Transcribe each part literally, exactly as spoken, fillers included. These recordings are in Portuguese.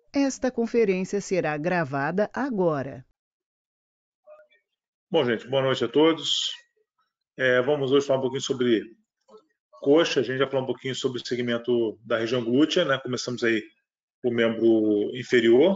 Esta conferência será gravada agora. Bom, gente, boa noite a todos. É, vamos hoje falar um pouquinho sobre coxa. A gente já falou um pouquinho sobre o segmento da região glútea, né? Começamos aí o membro inferior,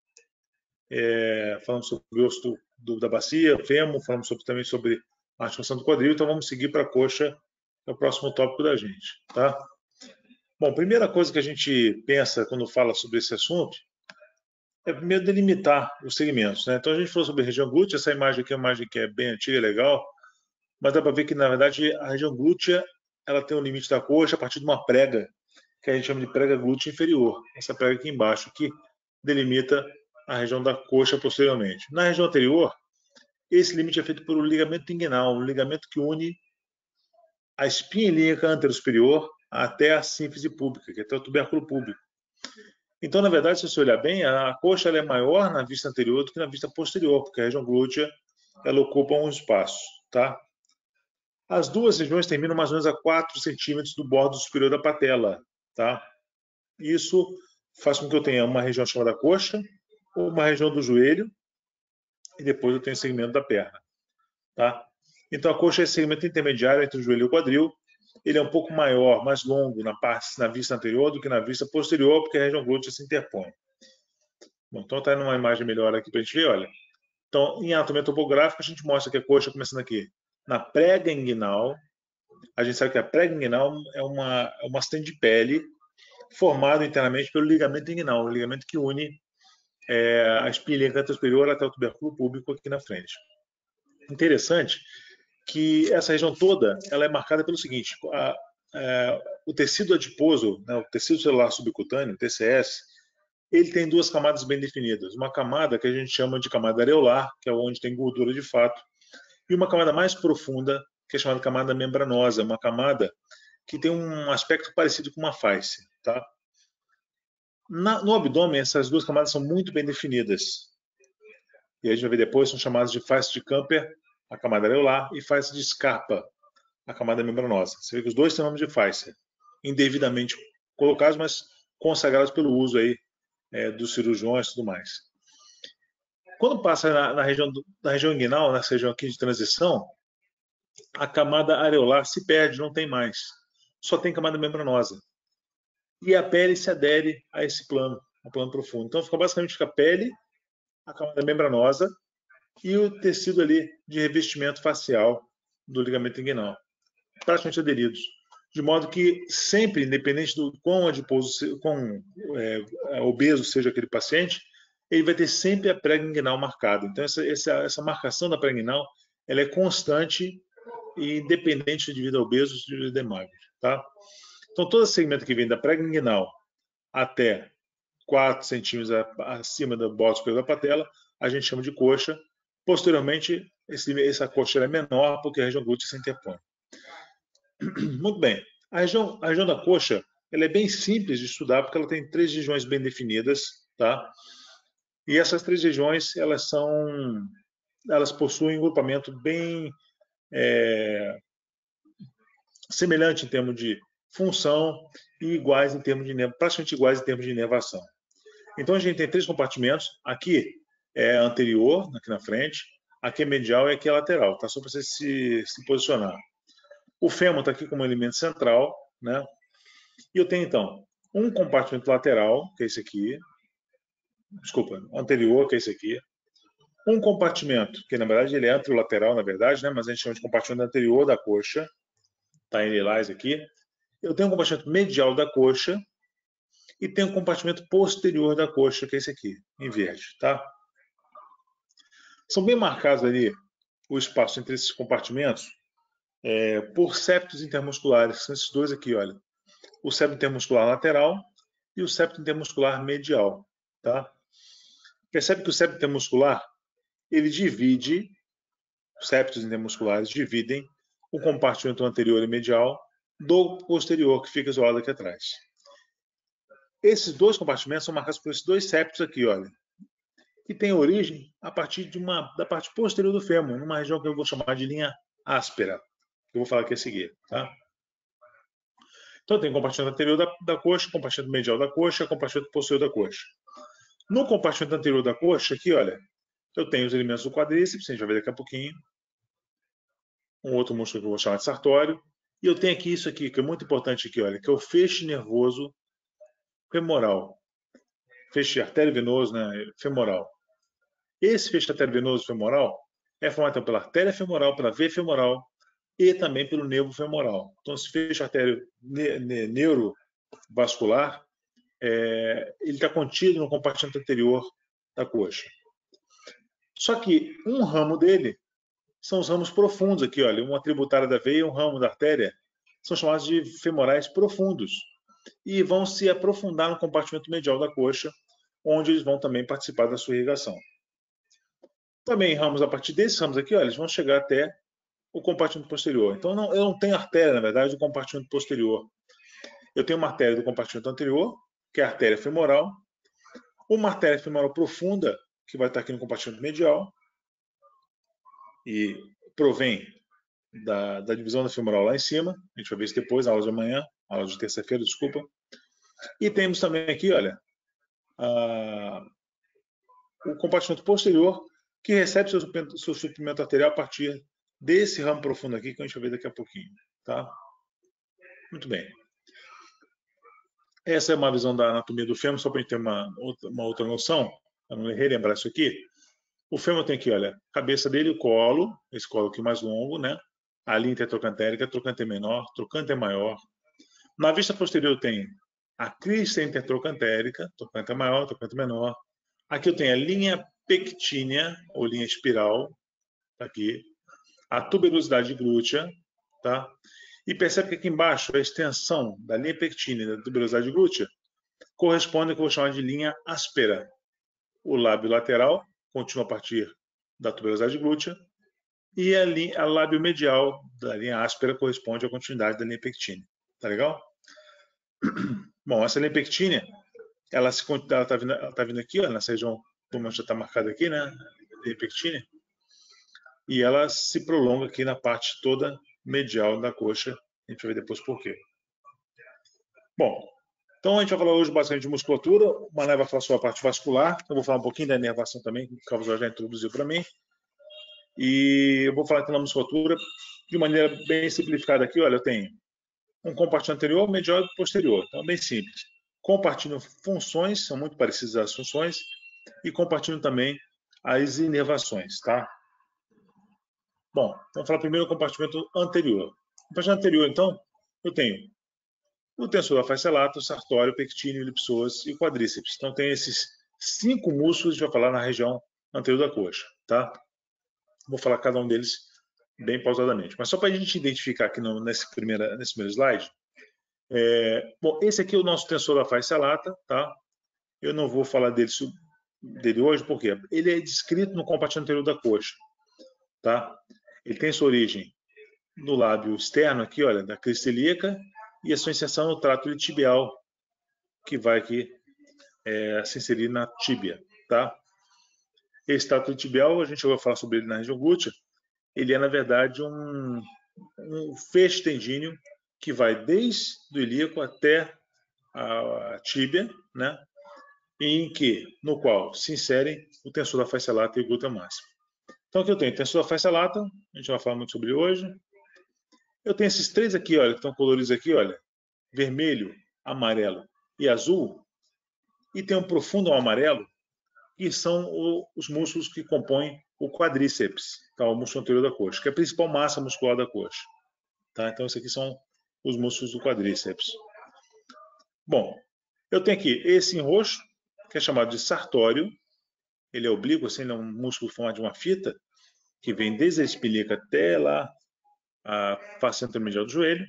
é, falamos sobre o osso do, do, da bacia, fêmur, falamos sobre, também sobre a articulação do quadril. Então vamos seguir para a coxa, que é o próximo tópico da gente, tá? Bom, primeira coisa que a gente pensa quando fala sobre esse assunto é primeiro delimitar os segmentos, né? Então a gente falou sobre a região glútea. Essa imagem aqui é uma imagem que é bem antiga, legal. Mas dá para ver que, na verdade, a região glútea ela tem um limite da coxa a partir de uma prega, que a gente chama de prega glútea inferior. Essa prega aqui embaixo, que delimita a região da coxa posteriormente. Na região anterior, esse limite é feito por um ligamento inguinal, um ligamento que une a espinha ilíaca anterosuperior até a sínfise púbica, que é até o tubérculo púbico. Então, na verdade, se você olhar bem, a coxa ela é maior na vista anterior do que na vista posterior, porque a região glútea ela ocupa um espaço, tá? As duas regiões terminam mais ou menos a quatro centímetros do bordo superior da patela, tá? Isso faz com que eu tenha uma região chamada coxa, uma região do joelho, e depois eu tenho o segmento da perna, tá? Então a coxa é esse segmento intermediário entre o joelho e o quadril. Ele é um pouco maior, mais longo na parte na vista anterior do que na vista posterior, porque a região glútea se interpõe. Bom, então está numa imagem melhor aqui para a gente ver, olha. Então, em anatomia topográfica, a gente mostra que a coxa começando aqui na prega inguinal. A gente sabe que a prega inguinal é uma, é uma acidente de pele formado internamente pelo ligamento inguinal, o ligamento que une é, a espinha ilíaca superior até o tubérculo púbico aqui na frente. Interessante que essa região toda ela é marcada pelo seguinte: a, a, o tecido adiposo, né, o tecido celular subcutâneo, T C S, ele tem duas camadas bem definidas. Uma camada que a gente chama de camada areolar, que é onde tem gordura de fato, e uma camada mais profunda, que é chamada camada membranosa, uma camada que tem um aspecto parecido com uma face, tá? Na, no abdômen, essas duas camadas são muito bem definidas. E a gente vai ver depois, são chamadas de face de Camper, a camada areolar, e face de Scarpa, a camada membranosa. Você vê que os dois têm nome de face, indevidamente colocados, mas consagrados pelo uso aí é, dos cirurgiões e tudo mais. Quando passa na, na, região, do, na região inguinal, nessa região aqui de transição, a camada areolar se perde, não tem mais. Só tem camada membranosa. E a pele se adere a esse plano, ao plano profundo. Então, fica basicamente fica a pele, a camada membranosa e o tecido ali de revestimento facial do ligamento inguinal, praticamente aderidos. De modo que sempre, independente do quão adiposo, quão é, obeso seja aquele paciente, ele vai ter sempre a prega inguinal marcada. Então, essa, essa, essa marcação da prega inguinal ela é constante e independente do indivíduo obeso ou do indivíduo magro. Tá? Então, todo esse segmento que vem da prega inguinal até quatro centímetros acima do bordo superior da patela, a gente chama de coxa. Posteriormente, esse, essa coxa é menor porque a região glútea se interpõe. Muito bem. A região, a região da coxa ela é bem simples de estudar porque ela tem três regiões bem definidas, tá? E essas três regiões elas são, elas possuem um grupamento bem é, semelhante em termos de função e iguais em termos de praticamente iguais em termos de inervação. Então a gente tem três compartimentos. Aqui é anterior, aqui na frente. Aqui é medial e aqui é lateral, tá? Só para você se, se posicionar. O fêmur está aqui como elemento central, né? E eu tenho então um compartimento lateral, que é esse aqui. Desculpa, anterior, que é esse aqui. Um compartimento, que na verdade ele é anterolateral, na verdade, né? Mas a gente chama de compartimento anterior da coxa. Está em lilás aqui. Eu tenho um compartimento medial da coxa e tenho um compartimento posterior da coxa, que é esse aqui, em verde, tá? São bem marcados ali o espaço entre esses compartimentos é, por septos intermusculares, que são esses dois aqui, olha. O septo intermuscular lateral e o septo intermuscular medial, tá? Percebe que o septo intermuscular, ele divide, os septos intermusculares dividem o compartimento anterior e medial do posterior, que fica isolado aqui atrás. Esses dois compartimentos são marcados por esses dois septos aqui, olha, que tem origem a partir de uma, da parte posterior do fêmur, numa região que eu vou chamar de linha áspera, que eu vou falar aqui a seguir, tá? Então tem compartimento anterior da, da coxa, compartimento medial da coxa, compartimento posterior da coxa. No compartimento anterior da coxa, aqui, olha, eu tenho os elementos do quadríceps, a gente vai ver daqui a pouquinho. Um outro músculo que eu vou chamar de sartório. E eu tenho aqui isso aqui, que é muito importante aqui, olha, que é o feixe nervoso femoral. Feixe artério-venoso, né, femoral. Esse feixe artério-venoso femoral é formado então, pela artéria femoral, pela veia femoral e também pelo nervo femoral. Então, esse feixe artério ne ne neurovascular, é, ele está contido no compartimento anterior da coxa. Só que um ramo dele são os ramos profundos aqui, olha, uma tributária da veia e um ramo da artéria, são chamados de femorais profundos e vão se aprofundar no compartimento medial da coxa, onde eles vão também participar da sua irrigação. Também ramos, a partir desses ramos aqui, olha, eles vão chegar até o compartimento posterior. Então, não, eu não tenho artéria, na verdade, do compartimento posterior. Eu tenho uma artéria do compartimento anterior, que é a artéria femoral, uma artéria femoral profunda, que vai estar aqui no compartimento medial, e provém da, da divisão da femoral lá em cima. A gente vai ver isso depois, na aula de amanhã, aula de terça-feira, desculpa. E temos também aqui, olha, a, o compartimento posterior, que recebe seu suprimento, seu suprimento arterial a partir desse ramo profundo aqui, que a gente vai ver daqui a pouquinho. Tá? Muito bem. Essa é uma visão da anatomia do fêmur, só para a gente ter uma, uma outra noção, para não relembrar isso aqui. O fêmur tem aqui, olha, a cabeça dele, o colo, esse colo aqui mais longo, né? A linha intertrocantérica, trocante é menor, trocante é maior. Na vista posterior tem a crista intertrocantérica, trocante é maior, trocante é menor. Aqui eu tenho a linha pectínea, ou linha espiral, tá aqui. A tuberosidade glútea, tá? E percebe que aqui embaixo a extensão da linha pectínea e da tuberosidade glútea corresponde ao que eu vou chamar de linha áspera. O lábio lateral continua a partir da tuberosidade glútea e a, linha, a lábio medial da linha áspera corresponde à continuidade da linha pectínea. Tá legal? Bom, essa linha pectínea, ela está vindo, ela tá vindo aqui, ó, nessa região, como já está marcada aqui, né? Linha pectínea. E ela se prolonga aqui na parte toda medial da coxa. A gente vai ver depois por quê. Bom, então a gente vai falar hoje basicamente de musculatura. O Mané vai falar sobre a parte vascular. Eu vou falar um pouquinho da inervação também, que o Carlos já introduziu para mim. E eu vou falar então da musculatura de maneira bem simplificada aqui. Olha, eu tenho um compartimento anterior, medial e posterior. Então, é bem simples. Compartilham funções, são muito parecidas as funções, e compartilham também as inervações, tá? Bom, vamos falar primeiro do compartimento anterior. O compartimento anterior, então, eu tenho o tensor da face lata, o sartório, o pectíneo, o elipsoas e o quadríceps. Então, tem esses cinco músculos, a gente vai falar na região anterior da coxa, tá? Vou falar cada um deles bem pausadamente. Mas só para a gente identificar aqui no, nesse, primeira, nesse primeiro slide, é, bom, esse aqui é o nosso tensor da face lata, tá? Eu não vou falar dele, dele hoje, porque ele é descrito no compartimento anterior da coxa, tá? Ele tem sua origem no lábio externo aqui, olha, da crista ilíaca, e a sua inserção no trato tibial, que vai aqui é, se inserir na tíbia, tá? Esse trato tibial, a gente vai falar sobre ele na região glútea, ele é, na verdade, um, um feixe tendíneo que vai desde o ilíaco até a tíbia, né? Em que, no qual se inserem o tensor da face lata e o glúteo máximo. Então, aqui eu tenho o tensor da face lata, a gente vai falar muito sobre ele hoje. Eu tenho esses três aqui, olha, que estão coloridos aqui, olha, vermelho, amarelo e azul. E tem um profundo amarelo, que são o, os músculos que compõem o quadríceps, tá? O músculo anterior da coxa, que é a principal massa muscular da coxa. Tá? Então, esses aqui são os músculos do quadríceps. Bom, eu tenho aqui esse em roxo, que é chamado de sartório. Ele é oblíquo, assim, ele é um músculo formado de uma fita, que vem desde a espinhaca até lá a face intermedial do joelho.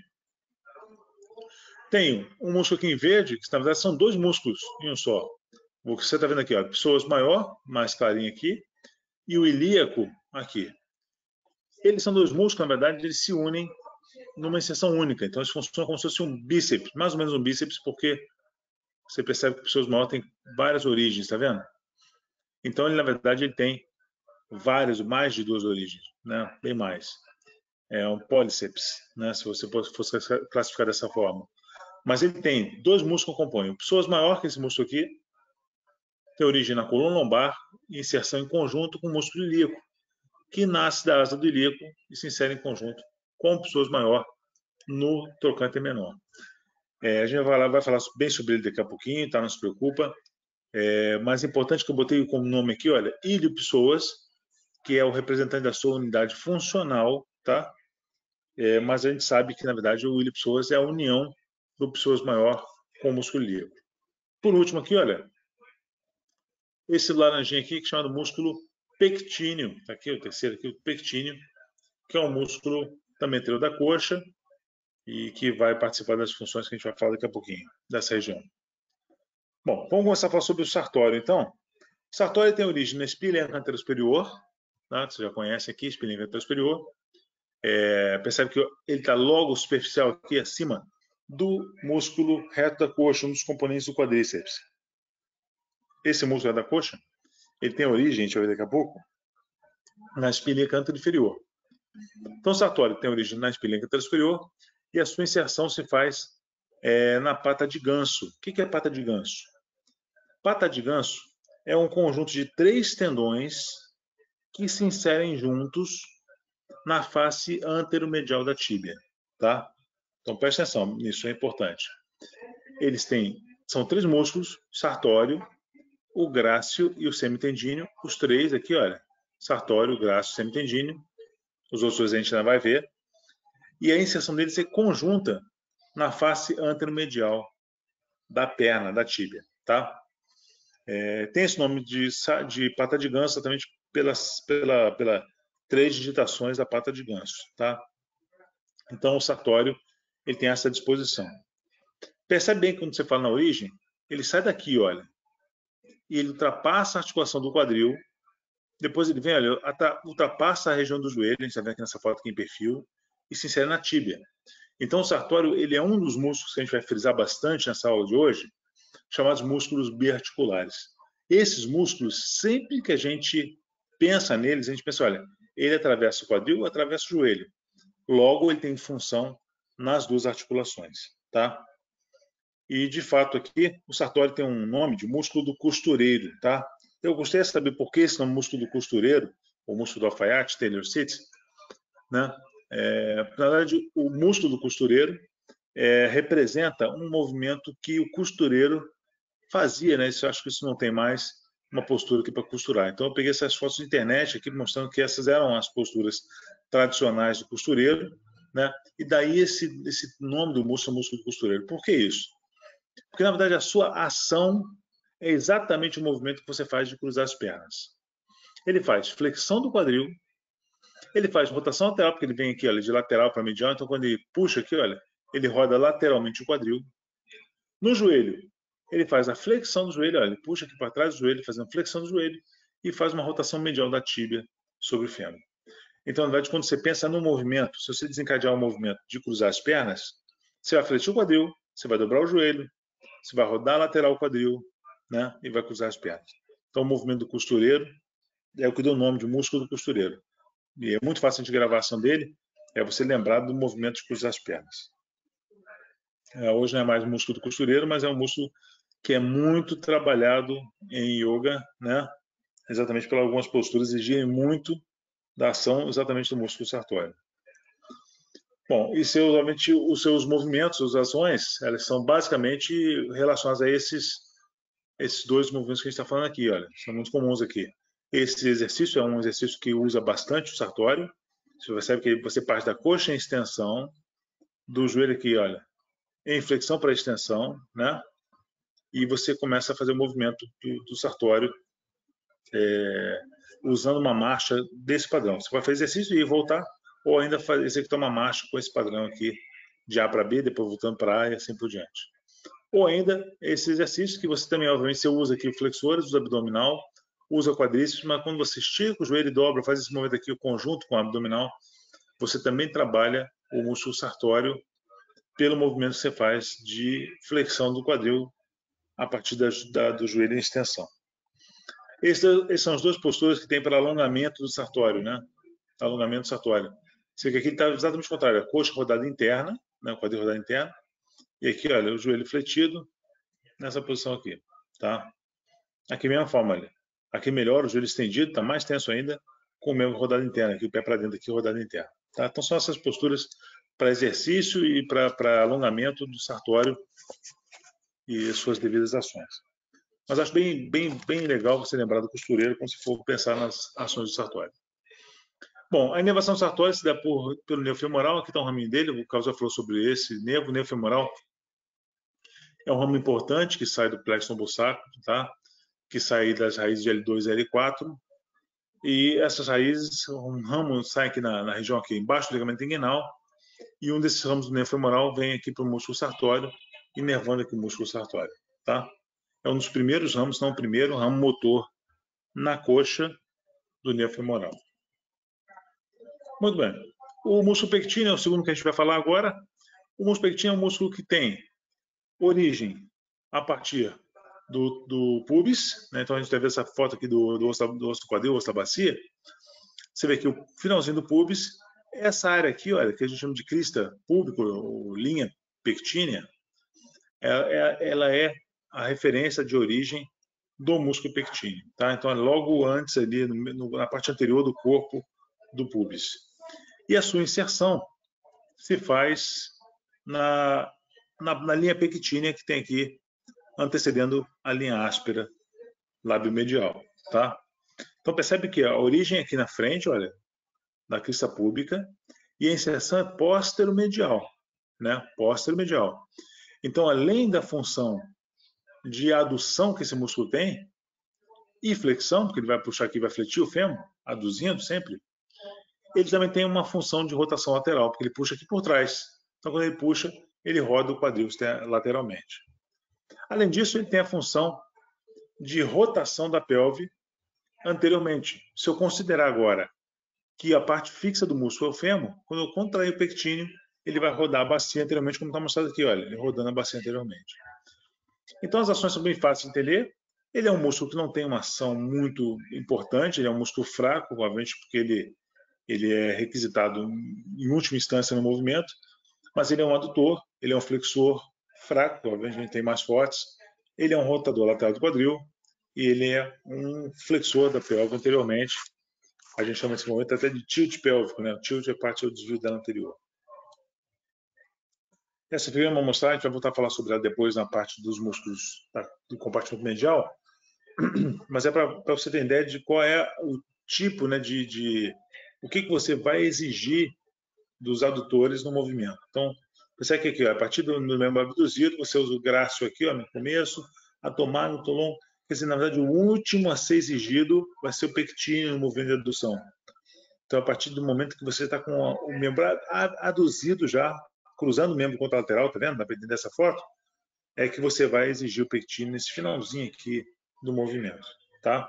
Tenho um músculo aqui em verde, que na verdade são dois músculos em um só. O que você está vendo aqui, ó, psoas maior, mais clarinho aqui, e o ilíaco aqui. Eles são dois músculos, na verdade, eles se unem numa inserção única. Então, eles funcionam como se fosse um bíceps, mais ou menos um bíceps, porque você percebe que o psoas maior tem várias origens, tá vendo? Então, ele, na verdade, ele tem várias, mais de duas origens, né? Bem mais. É um políceps, né? Se você fosse classificar dessa forma. Mas ele tem dois músculos que compõem. O psoas maior, que é esse músculo aqui, tem origem na coluna lombar e inserção em conjunto com o músculo ilíaco, que nasce da asa do ilíaco e se insere em conjunto com o pessoas maior no trocânter menor. É, a gente vai, lá, vai falar bem sobre ele daqui a pouquinho, tá? Não se preocupa. É, mais importante que eu botei como nome aqui, olha, iliopsoas, que é o representante da sua unidade funcional, tá? É, mas a gente sabe que, na verdade, o iliopsoas é a união do psoas maior com o músculo ilíaco. Por último aqui, olha, esse laranjinha aqui, que é chamado músculo pectíneo, tá aqui o terceiro aqui, o pectíneo, que é um músculo também anterior da coxa e que vai participar das funções que a gente vai falar daqui a pouquinho, dessa região. Bom, vamos começar a falar sobre o sartório, então. O sartório tem origem na espinha anterior superior, tá? Você já conhece aqui, espinha anterior superior. É, percebe que ele está logo superficial aqui acima do músculo reto da coxa, um dos componentes do quadríceps. Esse músculo da coxa, ele tem origem, a gente vai ver daqui a pouco, na espinha anterior inferior. Então, o sartório tem origem na espinha anterior superior e a sua inserção se faz é, na pata de ganso. O que é pata de ganso? Pata de ganso é um conjunto de três tendões que se inserem juntos na face anteromedial da tíbia, tá? Então preste atenção, isso é importante. Eles têm, são três músculos, sartório, o grácil e o semitendíneo, os três aqui, olha, sartório, grácil, semitendíneo, os outros dois a gente ainda vai ver, e a inserção deles é conjunta na face anteromedial da perna, da tíbia, tá? É, tem esse nome de, de pata de ganso exatamente pelas, pela, pela três digitações da pata de ganso, tá? Então o sartório ele tem essa disposição. Percebe bem que quando você fala na origem, ele sai daqui, olha, e ele ultrapassa a articulação do quadril, depois ele vem, olha, ultrapassa a região do joelho, a gente está vendo aqui nessa foto aqui em perfil, e se insere na tíbia. Então o sartório ele é um dos músculos que a gente vai frisar bastante nessa aula de hoje, chamados músculos biarticulares. Esses músculos, sempre que a gente pensa neles, a gente pensa, olha, ele atravessa o quadril, atravessa o joelho. Logo, ele tem função nas duas articulações, tá? E, de fato, aqui, o sartório tem um nome de músculo do costureiro, tá? Eu gostaria de saber por que esse nome músculo do costureiro, ou músculo do alfaiate, Taylor City, né? É, na verdade, o músculo do costureiro é, representa um movimento que o costureiro fazia, né? Isso, eu acho que isso não tem mais uma postura aqui para costurar. Então, eu peguei essas fotos da internet aqui mostrando que essas eram as posturas tradicionais do costureiro, né? E daí esse, esse nome do músculo, músculo do costureiro. Por que isso? Porque, na verdade, a sua ação é exatamente o movimento que você faz de cruzar as pernas. Ele faz flexão do quadril, ele faz rotação lateral, porque ele vem aqui, olha, de lateral para medial, então quando ele puxa aqui, olha, ele roda lateralmente o quadril. No joelho, ele faz a flexão do joelho, olha, ele puxa aqui para trás do joelho, fazendo flexão do joelho, e faz uma rotação medial da tíbia sobre o fêmur. Então, na verdade, quando você pensa no movimento, se você desencadear o movimento de cruzar as pernas, você vai flexir o quadril, você vai dobrar o joelho, você vai rodar lateral o quadril, né, e vai cruzar as pernas. Então, o movimento do costureiro é o que deu o nome de músculo do costureiro. E é muito fácil de gravação dele, é você lembrar do movimento de cruzar as pernas. É, hoje não é mais músculo do costureiro, mas é um músculo que é muito trabalhado em yoga, né? Exatamente por algumas posturas exigem muito da ação exatamente do músculo sartório. Bom, e seus, os seus movimentos, as ações, elas são basicamente relacionadas a esses, esses dois movimentos que a gente está falando aqui, olha, são muito comuns aqui. Esse exercício é um exercício que usa bastante o sartório. Você percebe que você parte da coxa em extensão, do joelho aqui, olha, em flexão para extensão, né? E você começa a fazer o movimento do, do sartório é, usando uma marcha desse padrão. Você pode fazer exercício e voltar, ou ainda fazer, executar uma marcha com esse padrão aqui, de A para B, depois voltando para A e assim por diante. Ou ainda esse exercício que você também, obviamente, você usa aqui flexores, usa abdominal, usa quadríceps, mas quando você estica o joelho e dobra, faz esse movimento aqui, o conjunto com o abdominal, você também trabalha o músculo sartório pelo movimento que você faz de flexão do quadril a partir da, da, do joelho em extensão. Esses, esses são as duas posturas que tem para alongamento do sartório, né? Alongamento do sartório. Você vê que aqui está exatamente o contrário, a coxa rodada interna, né? O quadril rodado interno, e aqui, olha, o joelho fletido nessa posição aqui, tá? Aqui mesma forma, olha. Aqui melhor, o joelho estendido, está mais tenso ainda, com o membro rodado interno, aqui o pé para dentro, aqui rodado interno. Tá? Então são essas posturas para exercício e para alongamento do sartório e suas devidas ações. Mas acho bem, bem, bem legal você lembrar do costureiro quando você for pensar nas ações do sartório. Bom, a inervação do sartório se dá por, pelo nervo femoral, aqui está um raminho dele, o Carlos já falou sobre esse nervo, o nervo femoral é um ramo importante que sai do plexo tombosacro, tá? Que sai das raízes de L dois e L quatro, e essas raízes, um ramo sai aqui na, na região aqui embaixo do ligamento inguinal, e um desses ramos do nervo femoral vem aqui para o músculo sartório, inervando aqui o músculo sartório, tá? É um dos primeiros ramos, não o primeiro, ramo motor na coxa do nervo femoral. Muito bem. O músculo pectíneo é o segundo que a gente vai falar agora. O músculo pectíneo é um músculo que tem origem a partir do, do pubis, né? Então a gente vai ver essa foto aqui do, do, osso, do osso do quadril, osso da bacia. Você vê aqui o finalzinho do pubis. Essa área aqui, olha, que a gente chama de crista púbica, ou linha pectínea, ela é a referência de origem do músculo pectíneo, tá? Então é logo antes ali, no, na parte anterior do corpo do pubis. E a sua inserção se faz na, na, na linha pectínea que tem aqui, antecedendo a linha áspera lábio medial, tá? Então percebe que a origem aqui na frente, olha, da crista púbica, e a inserção é póstero-medial, né? Póstero-medial. Então, além da função de adução que esse músculo tem, e flexão, porque ele vai puxar aqui, vai fletir o fêmur, aduzindo sempre, ele também tem uma função de rotação lateral, porque ele puxa aqui por trás. Então, quando ele puxa, ele roda o quadril lateralmente. Além disso, ele tem a função de rotação da pelve anteriormente. Se eu considerar agora que a parte fixa do músculo é o fêmur, quando eu contrair o pectíneo, ele vai rodar a bacia anteriormente, como está mostrado aqui, olha, ele rodando a bacia anteriormente. Então, as ações são bem fáceis de entender. Ele é um músculo que não tem uma ação muito importante, ele é um músculo fraco, obviamente, porque ele, ele é requisitado em última instância no movimento, mas ele é um adutor, ele é um flexor fraco, obviamente a gente tem mais fortes, ele é um rotador lateral do quadril e ele é um flexor da pelve anteriormente. A gente chama esse movimento até de tilt pélvico, né? O tilt é parte do desvio dela anterior. Essa figura eu vou mostrar, a gente vai voltar a falar sobre ela depois na parte dos músculos do compartimento medial, mas é para você ter ideia de qual é o tipo, né, de, de o que, que você vai exigir dos adutores no movimento. Então, percebe que aqui, ó, a partir do, do membro abduzido, você usa o grácio aqui, ó, no começo, a tomar no tolon, quer dizer, na verdade, o último a ser exigido vai ser o pectíneo no movimento de adução. Então, a partir do momento que você está com o membro aduzido já, cruzando o membro contralateral, tá vendo? Dá para entender essa foto? É que você vai exigir o pectíneo nesse finalzinho aqui do movimento, tá?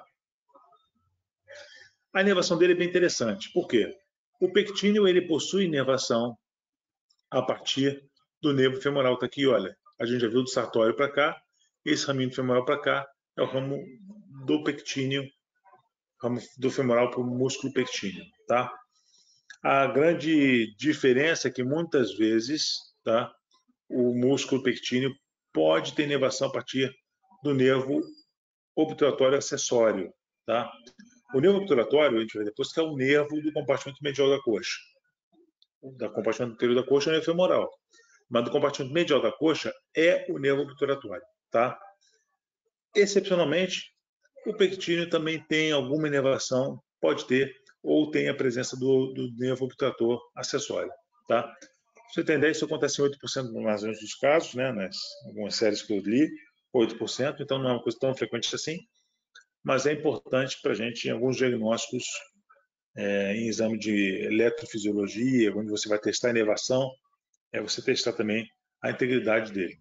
A inervação dele é bem interessante. Por quê? O pectíneo, ele possui inervação a partir do nervo femoral. Tá aqui, olha. A gente já viu do sartório para cá. Esse raminho femoral para cá é o ramo do pectíneo, ramo do femoral para o músculo pectíneo, tá? A grande diferença é que muitas vezes, tá, o músculo pectíneo pode ter inervação a partir do nervo obturatório acessório, tá? O nervo obturatório, a gente vai depois, que é o nervo do compartimento medial da coxa. Da compartimento anterior da coxa é o nervo femoral, mas do compartimento medial da coxa é o nervo obturatório, tá? Excepcionalmente, o pectíneo também tem alguma inervação, pode ter, ou tem a presença do, do nervo obturator acessório, tá? Pra você ter ideia, isso acontece em oito por cento mais ou menos dos casos, né? Nas algumas séries que eu li, oito por cento, então não é uma coisa tão frequente assim, mas é importante para a gente em alguns diagnósticos, é, em exame de eletrofisiologia, onde você vai testar a inervação, é você testar também a integridade dele.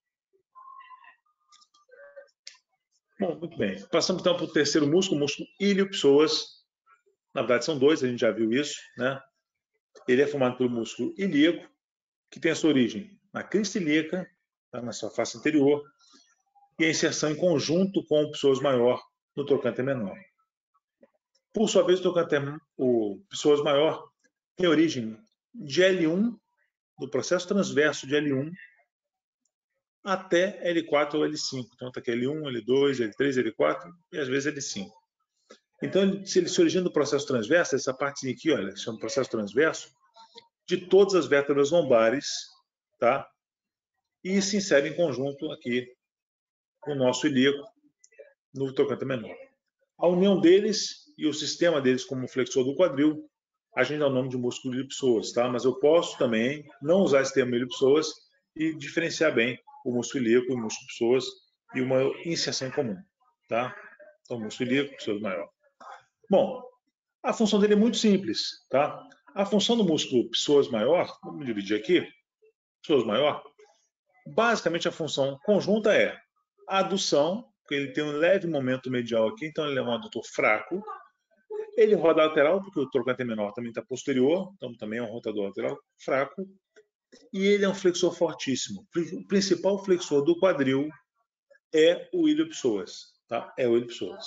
Bom, muito bem. Passamos então para o terceiro músculo, o músculo ilio-psoas. Na verdade são dois, a gente já viu isso, né? Ele é formado pelo músculo ilíaco, que tem a sua origem na crista ilíaca, tá? Na sua face anterior, e a inserção em conjunto com o psoas maior no trocânter menor. Por sua vez, o trocânter, o psoas maior tem origem de L um, do processo transverso de L um, até L quatro ou L cinco. Então, está aqui L um, L dois, L três, L quatro e às vezes L cinco. Então, se ele se origina do processo transverso, essa parte aqui, olha, chama processo transverso, de todas as vértebras lombares, tá? E se insere em conjunto aqui com o nosso ilíaco no trocânter menor. A união deles e o sistema deles como flexor do quadril, a gente dá o nome de músculo ilipsoas, tá? Mas eu posso também não usar esse termo ilipsoas e diferenciar bem o músculo ilíaco e o músculo psoas e uma inserção em comum, tá? Então, músculo ilíaco, psoas maior. Bom, a função dele é muito simples, tá? A função do músculo psoas maior, vamos dividir aqui, psoas maior, basicamente a função conjunta é a adução, porque ele tem um leve momento medial aqui, então ele é um adutor fraco. Ele roda lateral, porque o trocânter menor também está posterior, então também é um rotador lateral fraco. E ele é um flexor fortíssimo. O principal flexor do quadril é o ilho-psoas, tá? É o ilho-psoas.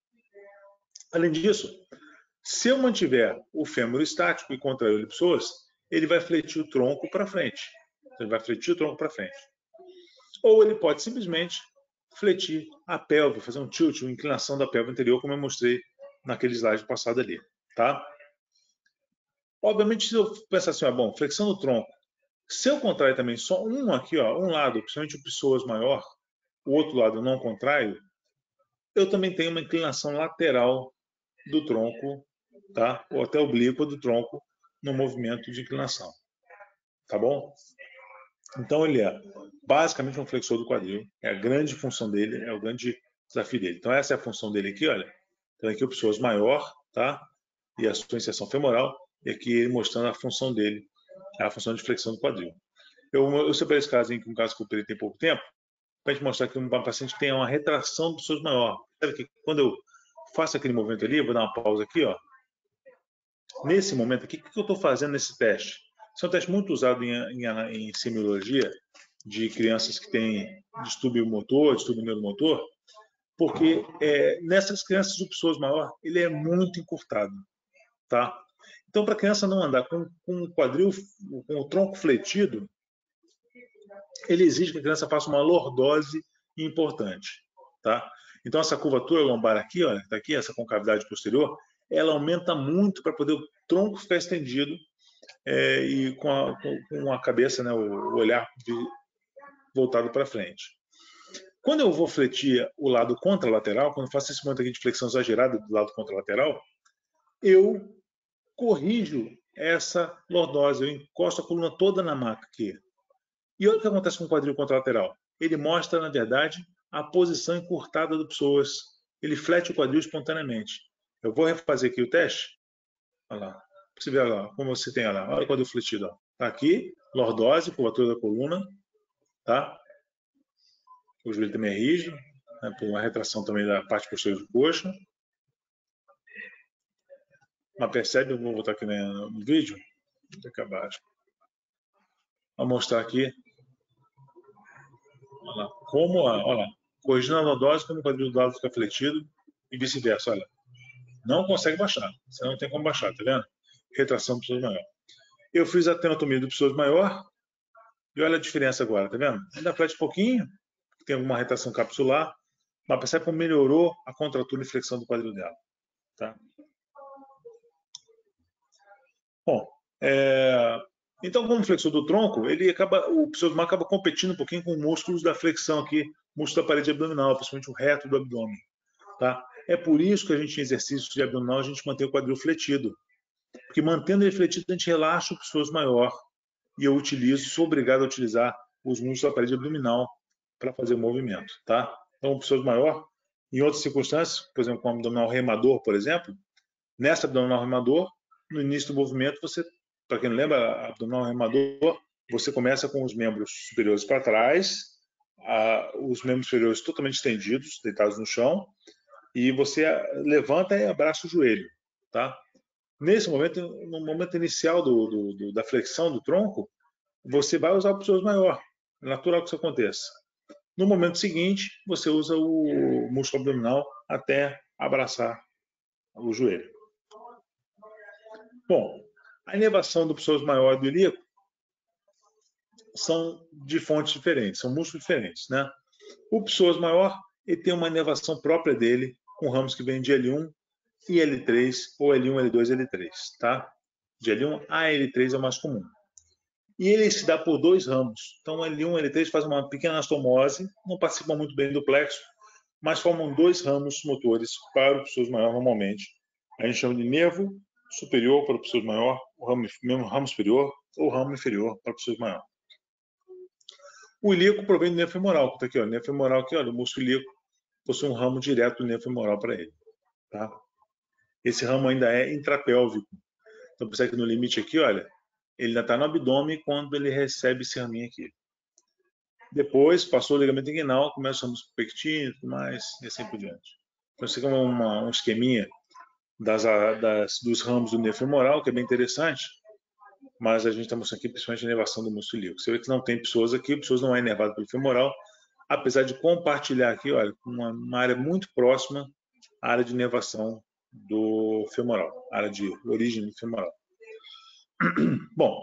Além disso, se eu mantiver o fêmur estático e contrair o ilho-psoas, ele vai fletir o tronco para frente. Ele vai fletir o tronco para frente. Ou ele pode simplesmente fletir a pelve, fazer um tilt, uma inclinação da pelve anterior, como eu mostrei naquele slide passado ali, tá? Obviamente, se eu pensar assim, ah, bom, flexão do tronco, se eu contrair também só um aqui, ó, um lado, principalmente o psoas maior, o outro lado eu não contraio, eu também tenho uma inclinação lateral do tronco, tá? Ou até oblíqua do tronco no movimento de inclinação, tá bom? Então ele é basicamente um flexor do quadril, é a grande função dele, é o grande desafio dele. Então essa é a função dele aqui, olha. Então aqui o psoas maior, tá? E a sua inserção femoral, e aqui ele mostrando a função dele, a função de flexão do quadril. Eu, eu separei esse caso aqui, um caso que eu operei tem pouco tempo, para a gente mostrar que um paciente tem uma retração do psoas maior. Sabe que quando eu faço aquele movimento ali, eu vou dar uma pausa aqui, ó. Nesse momento aqui, o que eu estou fazendo nesse teste? Esse é um teste muito usado em, em, em semiologia de crianças que têm distúrbio motor, distúrbio neuromotor, porque é, nessas crianças o psoas maior ele é muito encurtado, tá? Então, para a criança não andar com, com o quadril, com o tronco fletido, ele exige que a criança faça uma lordose importante, tá? Então, essa curvatura lombar aqui, ó, tá aqui, essa concavidade posterior, ela aumenta muito para poder o tronco ficar estendido é, e com a, com a cabeça, né, o, o olhar de, voltado para frente. Quando eu vou fletir o lado contralateral, quando eu faço esse movimento aqui de flexão exagerada do lado contralateral, eu corrijo essa lordose, eu encosto a coluna toda na maca aqui. E olha o que acontece com o quadril contralateral. Ele mostra, na verdade, a posição encurtada do psoas. Ele flete o quadril espontaneamente. Eu vou refazer aqui o teste. Olha lá. Você vê lá, como você tem lá. Olha o quadril fletido. Ó. Tá aqui, lordose, curvatura da coluna. Tá? O joelho também é rígido, né, por uma retração também da parte posterior do coxa. Mas percebe, eu vou voltar aqui no, no vídeo, aqui abaixo. Vou mostrar aqui. Olha lá, como, olha lá, corrigindo a lordose, como o quadril do lado fica fletido e vice-versa, olha. Não consegue baixar, você não tem como baixar, tá vendo? Retração do psoas maior. Eu fiz a tenotomia do psoas maior e olha a diferença agora, tá vendo? Ainda flete um pouquinho, tem alguma retração capsular, mas percebe como melhorou a contratura e flexão do quadril dela, tá? Bom, é, então como flexor do tronco, ele acaba, o psoas maior acaba competindo um pouquinho com músculos da flexão aqui, músculo da parede abdominal, principalmente o reto do abdômen, tá? É por isso que a gente em exercícios de abdominal a gente mantém o quadril fletido, porque mantendo ele fletido a gente relaxa o psoas maior e eu utilizo, sou obrigado a utilizar os músculos da parede abdominal para fazer o movimento, tá? Então o psoas maior, em outras circunstâncias, por exemplo, com o abdominal remador, por exemplo, nessa abdominal remador, no início do movimento, você, para quem não lembra, abdominal remador, você começa com os membros superiores para trás, a, os membros superiores totalmente estendidos, deitados no chão, e você levanta e abraça o joelho, tá? Nesse momento, no momento inicial do, do, do, da flexão do tronco, você vai usar o psoas maior. É natural que isso aconteça. No momento seguinte, você usa o músculo abdominal até abraçar o joelho. Bom, a inervação do psoas maior e do ilíaco são de fontes diferentes, são músculos diferentes, né? O psoas maior, ele tem uma inervação própria dele, com ramos que vêm de L um e L três, ou L um, L dois, L três, tá? De L um a L três é o mais comum. E ele se dá por dois ramos. Então, L um e L três fazem uma pequena anastomose, não participam muito bem do plexo, mas formam dois ramos motores para o psoas maior normalmente. A gente chama de nervo superior para o psoas maior, o ramo, mesmo ramo superior, ou ramo inferior para o psoas maior. O ilíaco provém do nervo femoral, que está aqui, ó. O nervo femoral aqui, olha, o músculo ilíaco possui um ramo direto do nervo femoral para ele, tá? Esse ramo ainda é intrapélvico. Então, percebe que no limite aqui, olha, ele ainda está no abdômen quando ele recebe esse raminho aqui. Depois, passou o ligamento inguinal, começa o ramo pectíneo e tudo mais, e assim por diante. Então, isso aqui é uma, um esqueminha das, das, dos ramos do nervo femoral, que é bem interessante, mas a gente está mostrando aqui principalmente a inervação do músculo ilíaco. Você vê que não tem psoas aqui, o psoas não é inervado pelo femoral, apesar de compartilhar aqui, olha, uma, uma área muito próxima à área de inervação do femoral, área de origem do femoral. Bom,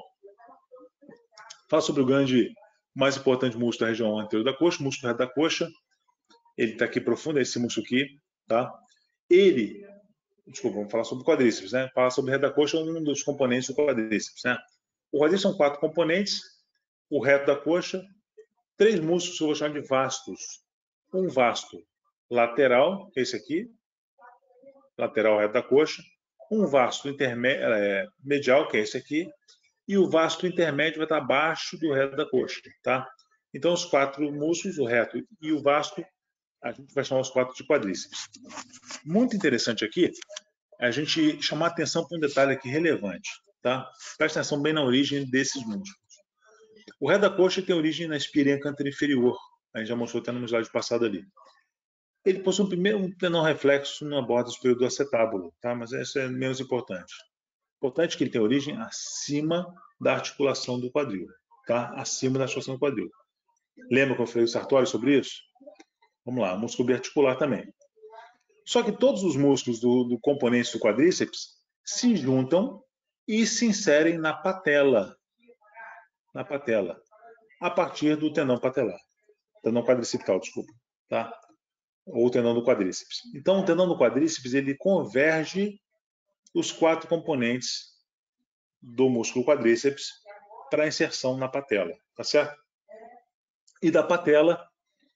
fala sobre o grande, mais importante músculo da região anterior da coxa, o músculo reto da coxa. Ele está aqui profundo, é esse músculo aqui, tá? Ele, desculpa, vamos falar sobre o quadríceps, né? Fala sobre o reto da coxa, um dos componentes do quadríceps, né? O quadríceps são quatro componentes, o reto da coxa, três músculos que eu vou chamar de vastos. Um vasto lateral, que é esse aqui, lateral reto da coxa, um vasto intermédio, é, medial, que é esse aqui, e o vasto intermédio vai estar abaixo do reto da coxa, tá? Então, os quatro músculos, o reto e o vasto, a gente vai chamar os quatro de quadríceps. Muito interessante aqui, a gente chamar atenção para um detalhe aqui relevante, tá? Presta atenção bem na origem desses músculos. O reto da coxa tem origem na espinha cânter inferior, a gente já mostrou até no slide passado ali. Ele possui um primeiro um tendão reflexo na borda superior do acetábulo, tá? Mas isso é menos importante. Importante que ele tem origem acima da articulação do quadril, tá? Acima da articulação do quadril. Lembra que eu falei o Sartori sobre isso? Vamos lá, músculo biarticular também. Só que todos os músculos do, do componente do quadríceps se juntam e se inserem na patela, na patela, a partir do tendão patelar, tendão quadricipital, desculpa, tá? Ou tendão do quadríceps. Então, o tendão do quadríceps ele converge os quatro componentes do músculo quadríceps para inserção na patela, tá certo? E da patela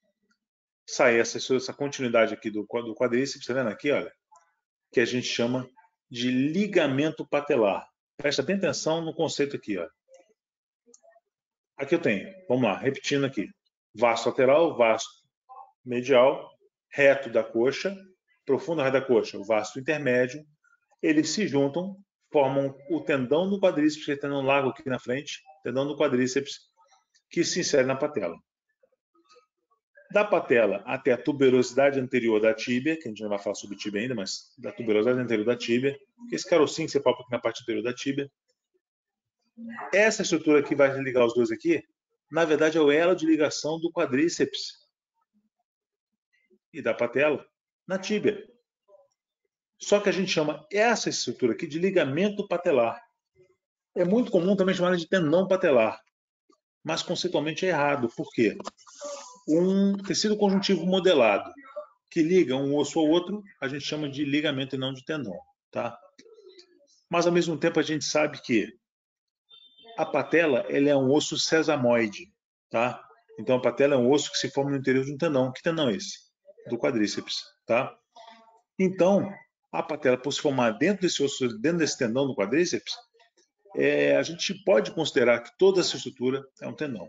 sai essa, essa continuidade aqui do, do quadríceps, tá vendo aqui, olha, que a gente chama de ligamento patelar. Presta bem atenção no conceito aqui, ó. Aqui eu tenho, vamos lá, repetindo aqui, vasto lateral, vasto medial, reto da coxa, profundo reto da coxa, o vasto intermédio, eles se juntam, formam o tendão do quadríceps, que é o tendão largo aqui na frente, tendão do quadríceps, que se insere na patela. Da patela até a tuberosidade anterior da tíbia, que a gente não vai falar sobre tíbia ainda, mas da tuberosidade anterior da tíbia, que esse carocinho que você palpa aqui na parte anterior da tíbia, essa estrutura que vai ligar os dois aqui, na verdade é o elo de ligação do quadríceps e da patela na tíbia. Só que a gente chama essa estrutura aqui de ligamento patelar. É muito comum também chamar de tendão patelar, mas conceitualmente é errado. Por quê? Um tecido conjuntivo modelado que liga um osso ao outro, a gente chama de ligamento e não de tendão, tá? Mas ao mesmo tempo a gente sabe que a patela ele é um osso sesamoide, tá? Então a patela é um osso que se forma no interior de um tendão. Que tendão é esse? Do quadríceps, tá? Então a patela, por se formar dentro desse osso, dentro desse tendão do quadríceps, é, a gente pode considerar que toda essa estrutura é um tendão.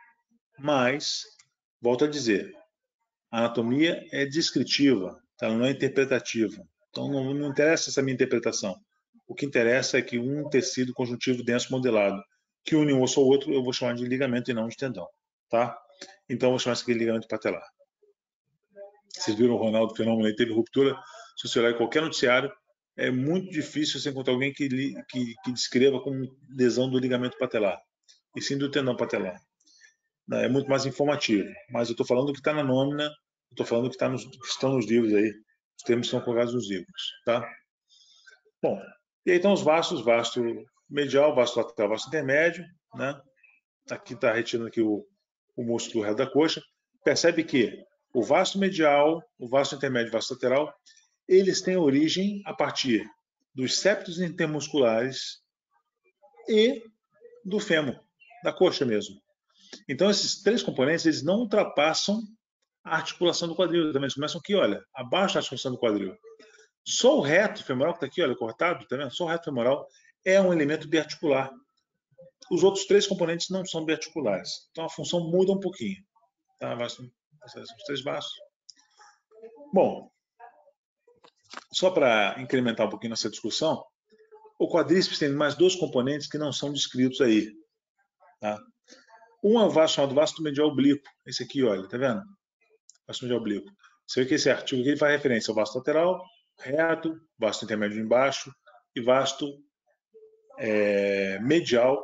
Mas, volto a dizer, a anatomia é descritiva, tá? Ela não é interpretativa. Então não, não interessa essa minha interpretação. O que interessa é que um tecido conjuntivo denso modelado que une um osso ao outro, eu vou chamar de ligamento e não de tendão, tá? Então eu vou chamar isso aqui de ligamento patelar. Vocês viram o Ronaldo Fenômeno aí, teve ruptura. Se você olhar em qualquer noticiário, é muito difícil você encontrar alguém que, que, que descreva como lesão do ligamento patelar, e sim do tendão patelar. É muito mais informativo, mas eu estou falando do que está na nómina, estou falando do que, tá nos, que estão nos livros aí, os termos são colocados nos livros, tá? Bom, e aí estão os vastos, vasto medial, vasto lateral, vasto intermédio, né? aqui está retirando aqui o, o músculo reto da coxa, percebe que o vasto medial, o vasto intermédio e o vasto lateral, eles têm origem a partir dos septos intermusculares e do fêmur, da coxa mesmo. Então, esses três componentes, eles não ultrapassam a articulação do quadril. Também eles começam aqui, olha, abaixo da articulação do quadril. Só o reto femoral, que está aqui, olha, cortado, tá vendo? Só o reto femoral é um elemento biarticular. Os outros três componentes não são biarticulares. Então, a função muda um pouquinho. Tá? Os três baixos. Bom, só para incrementar um pouquinho nossa discussão, o quadríceps tem mais dois componentes que não são descritos aí. Tá? Um é o vasto chamado vasto medial oblíquo. Esse aqui, olha, tá vendo? Vasto medial oblíquo. Você vê que esse artigo aqui faz referência ao vasto lateral, reto, vasto intermédio embaixo e vasto é, medial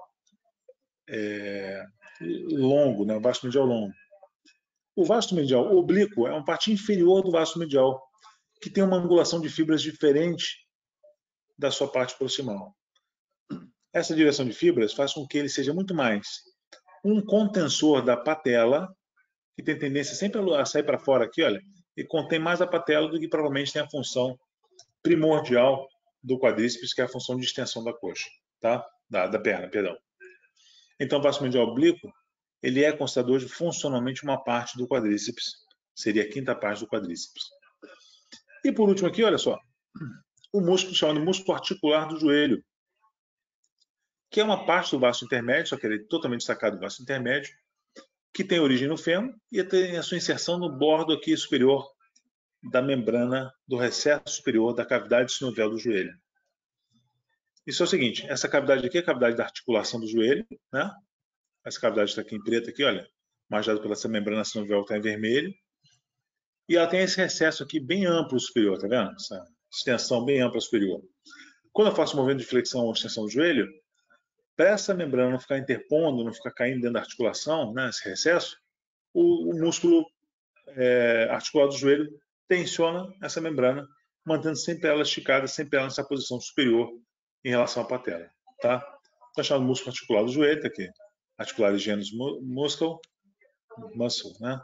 é, longo, né? Vasto medial longo. O vasto medial oblíquo é uma parte inferior do vasto medial, que tem uma angulação de fibras diferente da sua parte proximal. Essa direção de fibras faz com que ele seja muito mais um contensor da patela, que tem tendência sempre a sair para fora aqui, olha, e contém mais a patela do que provavelmente tem a função primordial do quadríceps, que é a função de extensão da coxa, tá? Da, da perna, perdão. Então, o vasto medial oblíquo, ele é considerado hoje funcionalmente uma parte do quadríceps, seria a quinta parte do quadríceps. E por último aqui, olha só, o músculo chamado músculo articular do joelho, que é uma parte do vasto intermédio, só que ele é totalmente destacado do vasto intermédio, que tem origem no fêmur e tem a sua inserção no bordo aqui superior da membrana do recesso superior da cavidade sinovial do joelho. Isso é o seguinte, essa cavidade aqui é a cavidade da articulação do joelho, né? Essa cavidade está aqui em preto, aqui, olha, margeada pela essa membrana sinovial que está em vermelho. E ela tem esse recesso aqui bem amplo superior, tá vendo? Essa extensão bem ampla superior. Quando eu faço um movimento de flexão ou extensão do joelho, para essa membrana não ficar interpondo, não ficar caindo dentro da articulação, né, esse recesso, o, o músculo é, articular do joelho tensiona essa membrana, mantendo sempre ela esticada, sempre ela nessa posição superior em relação à patela. Tá? Está chamado músculo articular do joelho, tá aqui. Articular genus muscle, muscle, né?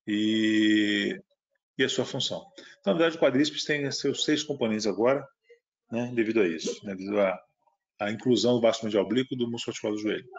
E, e a sua função. Então, na verdade, o quadríceps tem seus seis componentes agora, né, devido a isso, né, devido a a inclusão do vasto medial oblíquo do músculo articular do joelho.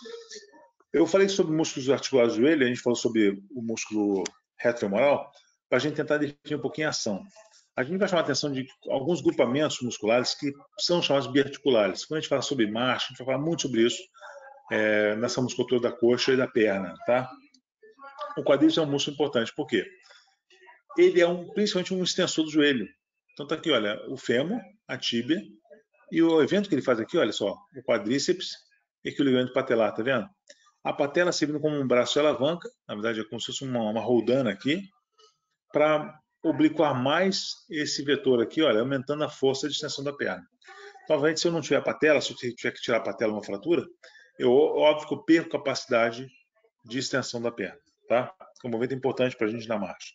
Eu falei sobre músculos articulares do joelho, a gente falou sobre o músculo reto femoral, para a gente tentar definir um pouquinho a ação. A gente vai chamar a atenção de alguns grupamentos musculares que são chamados biarticulares. Quando a gente fala sobre marcha, a gente vai falar muito sobre isso é, nessa musculatura da coxa e da perna. Tá? O quadríceps é um músculo importante, por quê? Ele é um, principalmente um extensor do joelho. Então está aqui, olha, o fêmur, a tíbia, e o evento que ele faz aqui, olha só, o quadríceps e aqui o ligamento patelar, tá vendo? A patela servindo como um braço de alavanca, na verdade é como se fosse uma, uma roldana aqui, para obliquar mais esse vetor aqui, olha, aumentando a força de extensão da perna. Então, obviamente, se eu não tiver a patela, se eu tiver que tirar a patela numa fratura, eu, óbvio que eu perco capacidade de extensão da perna, tá? É um movimento importante para a gente na marcha.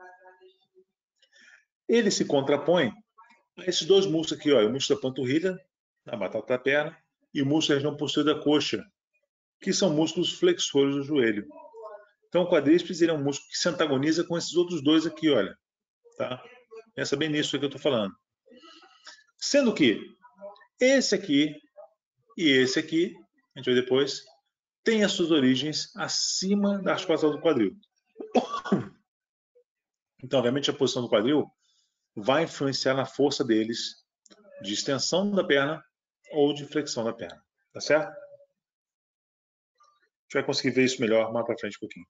Ele se contrapõe esses dois músculos aqui, ó, o músculo da panturrilha, a batata da perna, e o músculo da região posterior da coxa, que são músculos flexores do joelho. Então, o quadríceps ele é um músculo que se antagoniza com esses outros dois aqui, olha. Tá? Pensa bem nisso que eu estou falando. Sendo que esse aqui e esse aqui, a gente vai depois, têm as suas origens acima da articulação do quadril. Então, obviamente, a posição do quadril vai influenciar na força deles de extensão da perna ou de flexão da perna. Tá certo? A gente vai conseguir ver isso melhor mais para frente um pouquinho.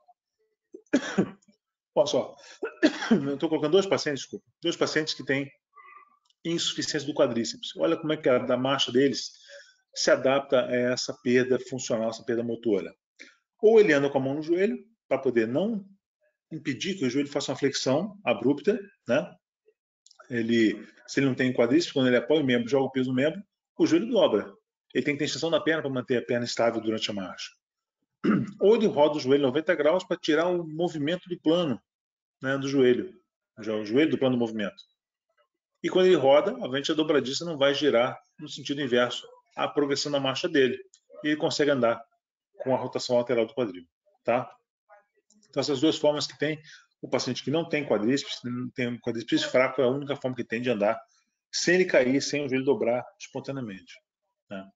Olha só. Eu estou colocando dois pacientes, desculpa, dois pacientes que têm insuficiência do quadríceps. Olha como é que a da marcha deles se adapta a essa perda funcional, essa perda motora. Ou ele anda com a mão no joelho, para poder não impedir que o joelho faça uma flexão abrupta, né? Ele, se ele não tem quadríceps, quando ele apoia o membro, joga o peso no membro, o joelho dobra. Ele tem que ter extensão da perna para manter a perna estável durante a marcha. Ou ele roda o joelho noventa graus para tirar o movimento do plano, né, do joelho. O joelho do plano do movimento. E quando ele roda, obviamente a dobradiça não vai girar no sentido inverso à progressão da marcha dele. E ele consegue andar com a rotação lateral do quadril, tá? Então, essas duas formas que tem, o paciente que não tem quadríceps, não tem um quadríceps fraco, é a única forma que tem de andar sem ele cair, sem o joelho dobrar espontaneamente, né?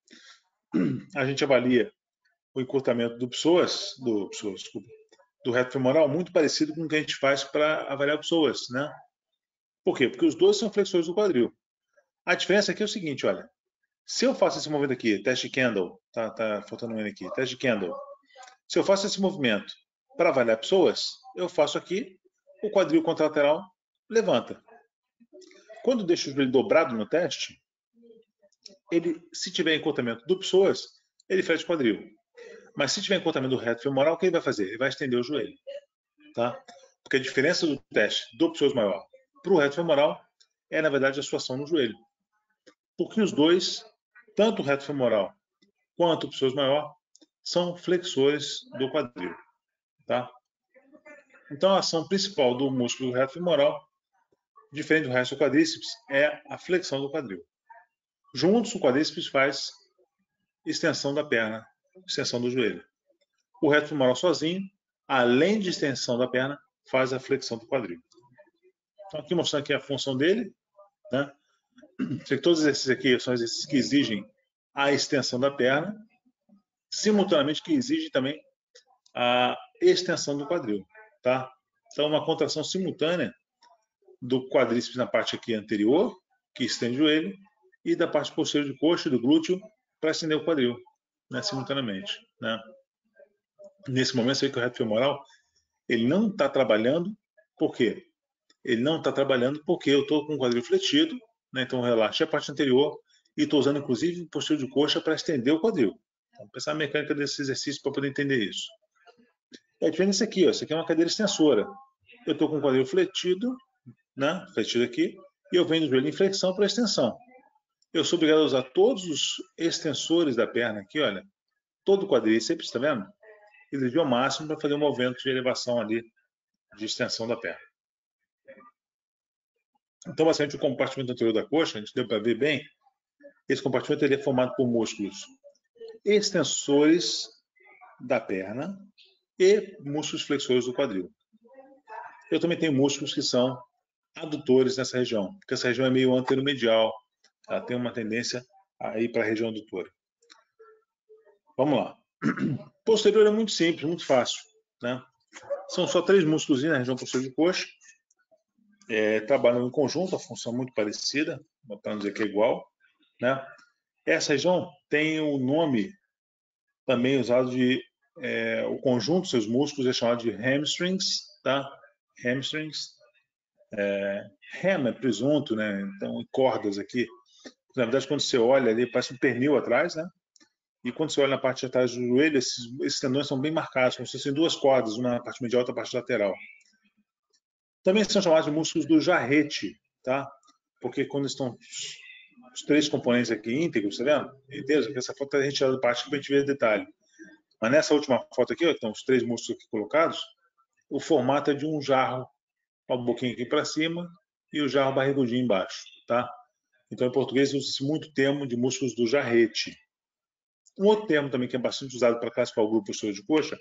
A gente avalia o encurtamento do psoas, do psoas, desculpa, do reto femoral, muito parecido com o que a gente faz para avaliar psoas, né? Por quê? Porque os dois são flexores do quadril. A diferença aqui é o seguinte, olha, se eu faço esse movimento aqui, teste Kendall, tá, tá faltando um N aqui, teste Kendall. Se eu faço esse movimento para avaliar psoas, eu faço aqui, o quadril contralateral levanta. Quando eu deixo o joelho dobrado no teste, ele, se tiver encurtamento do psoas, ele flexe o quadril. Mas se tiver encurtamento do reto femoral, o que ele vai fazer? Ele vai estender o joelho, tá? Porque a diferença do teste do psoas maior para o reto femoral é, na verdade, a sua ação no joelho. Porque os dois, tanto o reto femoral quanto o psoas maior, são flexores do quadril, tá? Então, a ação principal do músculo do reto femoral, diferente do resto do quadríceps, é a flexão do quadril. Juntos, o quadríceps faz extensão da perna, extensão do joelho. O reto femoral sozinho, além de extensão da perna, faz a flexão do quadril. Então, aqui mostrando aqui a função dele, né? Todos os exercícios aqui são exercícios que exigem a extensão da perna, simultaneamente que exigem também a extensão do quadril, tá? Então, uma contração simultânea do quadríceps na parte aqui anterior, que estende o joelho, e da parte posterior de coxa e do glúteo para estender o quadril, né, simultaneamente, né? Nesse momento, você vê que o reto femoral ele não está trabalhando, por quê? Ele não está trabalhando porque eu estou com o quadril fletido, né, então relaxa a parte anterior e estou usando, inclusive, o posterior de coxa para estender o quadril. Então, pensar a mecânica desse exercício para poder entender isso. É diferente desse aqui, ó. Isso aqui é uma cadeira extensora. Eu estou com o quadril fletido, né, fletido aqui, e eu venho do joelho em flexão para extensão. Eu sou obrigado a usar todos os extensores da perna aqui, olha, todo o quadríceps, está vendo? E desvio ao máximo para fazer um movimento de elevação ali, de extensão da perna. Então, basicamente, o compartimento anterior da coxa, a gente deu para ver bem, esse compartimento ele é formado por músculos extensores da perna e músculos flexores do quadril. Eu também tenho músculos que são adutores nessa região, porque essa região é meio anteromedial, ela tem uma tendência a ir para a região adutora. Vamos lá. Posterior é muito simples, muito fácil, né? São só três músculos na região posterior de coxa, é, trabalham em conjunto, a função é muito parecida, para não dizer que é igual, né? Essa região tem o nome também usado de é, o conjunto dos seus músculos é chamado de hamstrings, tá? Hamstrings. É, ham é presunto, né? Então, cordas aqui. Na verdade, quando você olha ali, parece um pernil atrás, né? E quando você olha na parte de trás do joelho, esses, esses tendões são bem marcados, como se fossem duas cordas, uma na parte medial e outra na parte lateral. Também são chamados de músculos do jarrete, tá? Porque quando estão os três componentes aqui íntegros, tá vendo? Inteiros, essa foto é retirada da parte que a gente vê detalhe. Mas nessa última foto aqui, ó, que estão os três músculos aqui colocados, o formato é de um jarro, com a boquinha aqui para cima e o jarro barrigudinho embaixo, tá? Então, em português, usa-se muito o termo de músculos do jarrete. Um outro termo também que é bastante usado para classificar o grupo posterior de coxa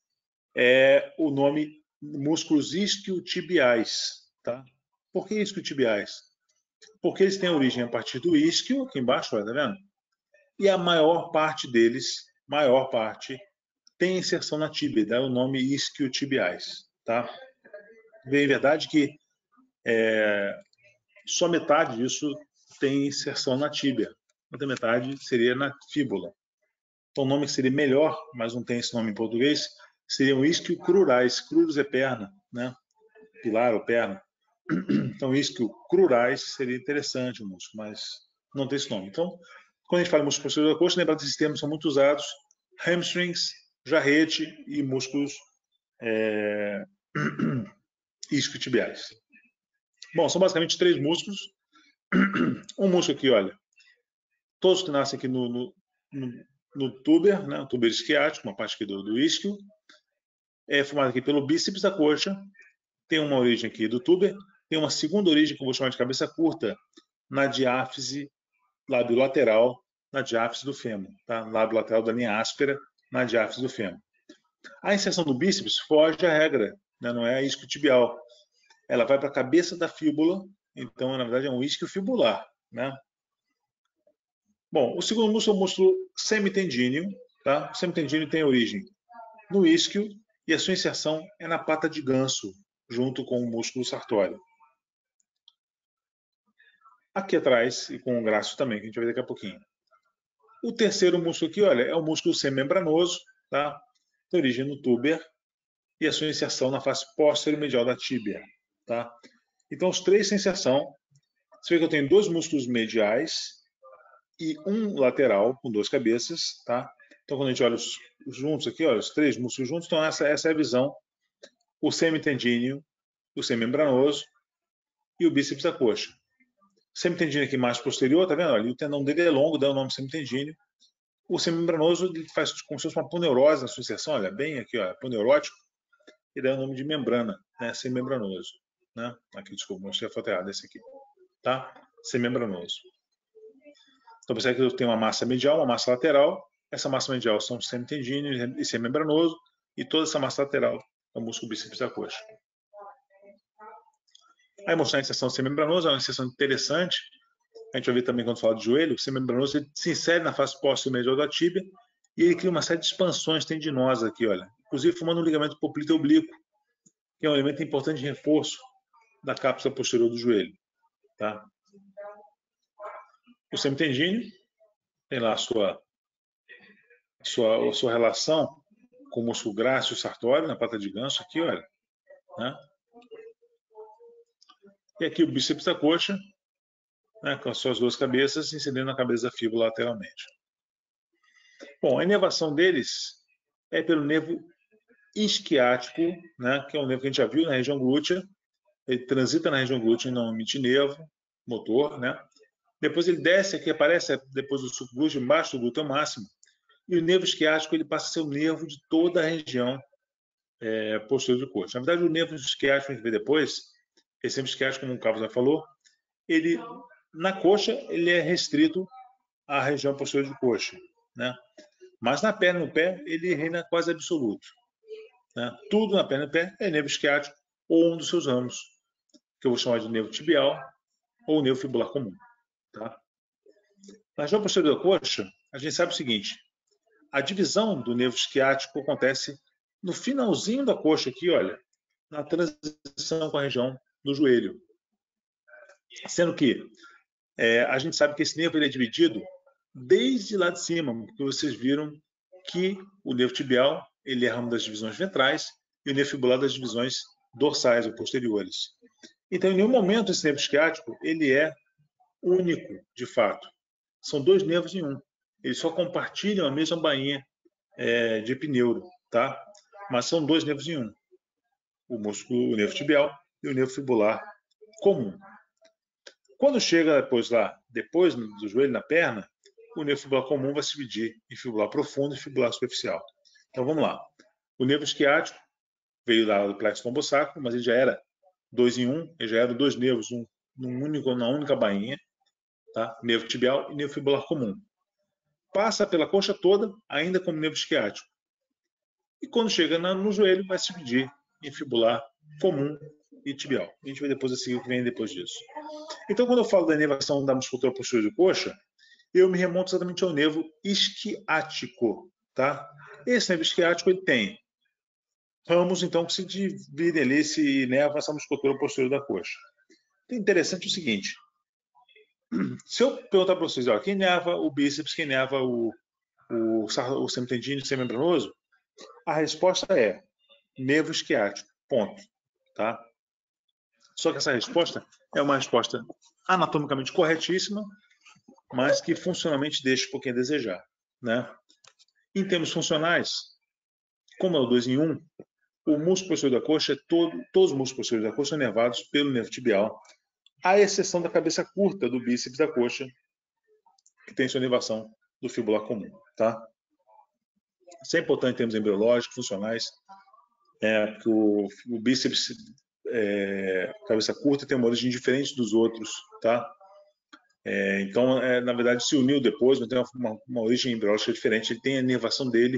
é o nome músculos isquiotibiais, tá? Por que isquiotibiais? Porque eles têm origem a partir do isquio, aqui embaixo, olha, tá vendo? E a maior parte deles, maior parte, tem inserção na tíbia, dá o nome isquiotibiais, tá? Bem, é verdade que é, só metade disso tem inserção na tíbia, outra metade seria na fíbula. Então, o nome que seria melhor, mas não tem esse nome em português, seriam isquiocrurais. Cruros é perna, né? Pilar ou perna. Então, isquiocrurais seria interessante o músculo, mas não tem esse nome. Então, quando a gente fala músculo posterior da coxa, lembrar desses termos são muito usados: hamstrings, jarrete e músculos é, isquiotibiais. Bom, são basicamente três músculos. Um músculo aqui, olha, todos que nascem aqui no, no, no, no tuber, né, o tuber isquiático, uma parte aqui do, do isquio, é formado aqui pelo bíceps da coxa, tem uma origem aqui do tuber, tem uma segunda origem que eu vou chamar de cabeça curta, na diáfise lábio lateral, na diáfise do fêmur, tá? Lábio lateral da linha áspera, na diáfise do fêmur. A inserção do bíceps foge à regra, né? Não é isquiotibial. Ela vai para a cabeça da fíbula, então, na verdade, é um isquiofibular, né? Bom, o segundo músculo é o músculo semitendíneo, tá? O semitendíneo tem origem no isquio e a sua inserção é na pata de ganso, junto com o músculo sartório. Aqui atrás, e com o grácil também, que a gente vai ver daqui a pouquinho. O terceiro músculo aqui, olha, é o músculo semembranoso, tá? Tem origem no túber e a sua inserção na face posterior-medial da tíbia, tá? Então, os três têm inserção. Você vê que eu tenho dois músculos mediais e um lateral com duas cabeças, tá? Então, quando a gente olha os, os juntos aqui, olha, os três músculos juntos, então essa, essa é a visão. O semitendíneo, o semembranoso e o bíceps da coxa. O semitendíneo aqui mais posterior, tá vendo? Ali o tendão dele é longo, dá o nome semitendíneo. O semembranoso ele faz como se fosse uma poneurose na sua inserção, olha, bem aqui, ó, poneurótico, e dá o nome de membrana, né? Semembranoso, né? Aqui, desculpa, não sei a foto errada, esse aqui, tá? Semembranoso. Então, percebe que eu tenho uma massa medial, uma massa lateral. Essa massa medial são semitendíneo e semembranoso, e toda essa massa lateral é o músculo bíceps da coxa. Aí mostrar a inserção semembranosa, é uma inserção interessante. A gente vai ver também quando fala de joelho, o semembranoso ele se insere na face posterior-medial da tíbia e ele cria uma série de expansões tendinosas aqui, olha. Inclusive formando um ligamento popliteo oblíquo, que é um elemento importante de reforço da cápsula posterior do joelho, tá? O semitendíneo tem lá a sua, a sua, a sua relação com o músculo grácil sartório na pata de ganso aqui, olha, né? E aqui o bíceps da coxa, né, com as suas duas cabeças, incidendo na cabeça da fíbula lateralmente. Bom, a inervação deles é pelo nervo isquiático, né, que é um nervo que a gente já viu na região glútea. Ele transita na região glútea e não emite nervo motor, né? Depois ele desce aqui, aparece depois do subglúteo, embaixo do glúteo máximo. E o nervo isquiático ele passa a ser o nervo de toda a região é, posterior do coxa. Na verdade, o nervo isquiático que a gente vê depois, esse nervo isquiático, como o Carlos já falou, ele, na coxa, ele é restrito à região posterior de coxa, né? Mas na perna e no pé, ele reina quase absoluto, né? Tudo na perna e no pé é nervo isquiático ou um dos seus ramos, que eu vou chamar de nervo tibial ou nervo fibular comum, tá? Na região posterior da coxa, a gente sabe o seguinte: a divisão do nervo isquiático acontece no finalzinho da coxa aqui, olha, na transição com a região do joelho. Sendo que é, a gente sabe que esse nervo ele é dividido desde lá de cima, porque vocês viram que o nervo tibial ele é ramo das divisões ventrais e o nervo fibular das divisões dorsais ou posteriores. Então, em nenhum momento esse nervo isquiático ele é único, de fato. São dois nervos em um. Eles só compartilham a mesma bainha é, de epineuro, tá? Mas são dois nervos em um. O músculo, o nervo tibial e o nervo fibular comum. Quando chega depois lá, depois do joelho na perna, o nervo fibular comum vai se dividir em fibular profundo e fibular superficial. Então vamos lá. O nervo isquiático veio da do plexo lombosacro, mas ele já era dois em um, ele já era dois nervos, um num único, na única bainha, tá? Nervo tibial e nervo fibular comum. Passa pela coxa toda, ainda como nervo isquiático. E quando chega no joelho, vai se dividir em fibular comum e tibial. A gente vai depois a seguir o que vem depois disso. Então, quando eu falo da inervação da musculatura posterior de coxa, eu me remonto exatamente ao nervo isquiático, tá? Esse nervo isquiático ele tem ramos, então, que se dividem ali, se inervam essa musculatura posterior da coxa. Então, interessante o seguinte: se eu perguntar para vocês, ó, quem inerva o bíceps, quem inerva o, o, o semitendíneo, o semembranoso, a resposta é nervo isquiático, ponto, tá? Só que essa resposta é uma resposta anatomicamente corretíssima, mas que funcionalmente deixa um pouquinho a desejar, né? Em termos funcionais, como é o dois em um, o músculo posterior da coxa, é todo, todos os músculos posteriores da coxa são inervados pelo nervo tibial, à exceção da cabeça curta do bíceps da coxa, que tem sua inervação do fibular comum, tá? Isso é importante em termos embriológicos, funcionais, é, porque o, o bíceps é, cabeça curta tem uma origem diferente dos outros, tá? É, então, é, na verdade, se uniu depois, mas tem uma, uma, uma origem embriológica diferente. Ele tem a inervação dele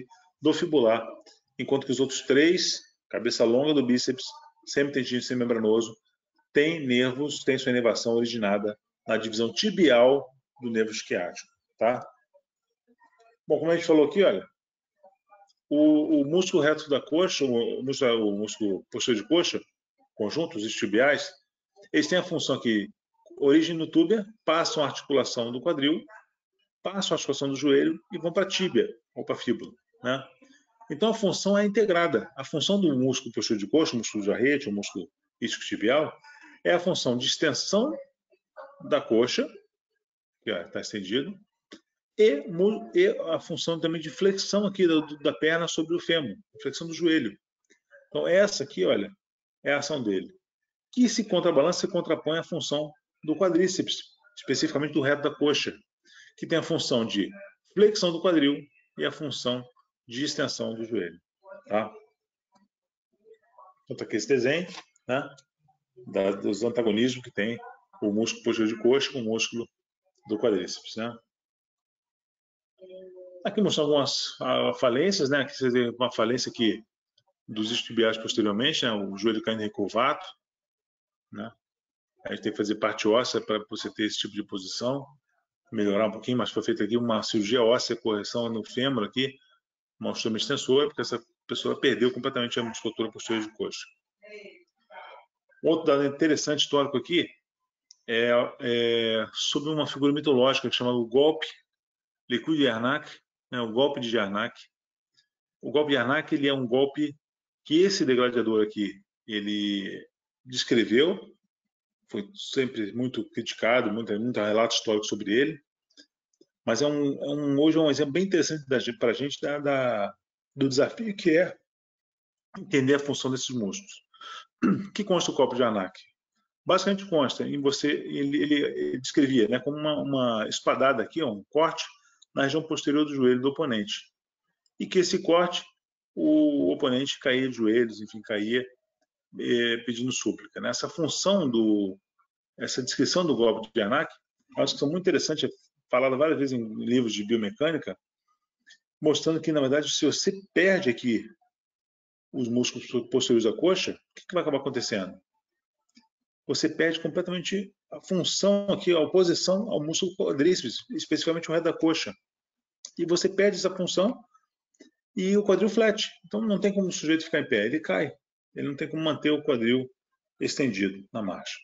do fibular, enquanto que os outros três, cabeça longa do bíceps, semitendinoso e semimembranoso, tem nervos, tem sua inervação originada na divisão tibial do nervo isquiático, tá? Bom, como a gente falou aqui, olha, o, o músculo reto da coxa, o músculo, o músculo posterior de coxa, conjuntos isquiotibiais, eles têm a função que origem no túbia, passam a articulação do quadril, passam a articulação do joelho e vão para a tíbia ou para a fíbula, né? Então a função é integrada. A função do músculo posterior de coxa, o músculo de arrete, o músculo isquiotibial, é a função de extensão da coxa, que está estendido, e, e a função também de flexão aqui da, da perna sobre o fêmur, flexão do joelho. Então essa aqui, olha, é a ação dele, que se contrabalança e contrapõe a função do quadríceps, especificamente do reto da coxa, que tem a função de flexão do quadril e a função de extensão do joelho. Tá? Então tá aqui esse desenho, né, da, dos antagonismos que tem o músculo posterior de coxa com o músculo do quadríceps. Né? Aqui mostrando algumas uh, falências, né? Aqui você vê uma falência aqui dos isquiotibiais posteriormente, né? O joelho caindo recurvado, né? A gente tem que fazer parte óssea para você ter esse tipo de posição, melhorar um pouquinho, mas foi feita aqui uma cirurgia óssea, correção no fêmur aqui, uma ostoma extensora, porque essa pessoa perdeu completamente a musculatura posterior de coxa. Um outro dado interessante histórico aqui é, é sobre uma figura mitológica chamada o golpe Lecu de Jarnac, né, o golpe de Jarnac. O golpe de Jarnac ele é um golpe que esse degladiador aqui ele descreveu, foi sempre muito criticado, muito, muito relato histórico sobre ele, mas é um, é um, hoje é um exemplo bem interessante para a gente da, da, do desafio que é entender a função desses músculos. O que consta o golpe de Jarnac? Basicamente consta em você, ele, ele, ele descrevia, né, como uma, uma espadada aqui, um corte na região posterior do joelho do oponente. E que esse corte, o oponente caía de joelhos, enfim, caía eh, pedindo súplica. Né? Essa função, do, essa descrição do golpe de Jarnac, acho que são muito interessantes, é falada várias vezes em livros de biomecânica, mostrando que, na verdade, se você perde aqui os músculos posteriores da coxa, o que, que vai acabar acontecendo? Você perde completamente a função aqui, a oposição ao músculo quadríceps, especificamente o reto da coxa. E você perde essa função e o quadril flat. Então não tem como o sujeito ficar em pé, ele cai. Ele não tem como manter o quadril estendido na marcha.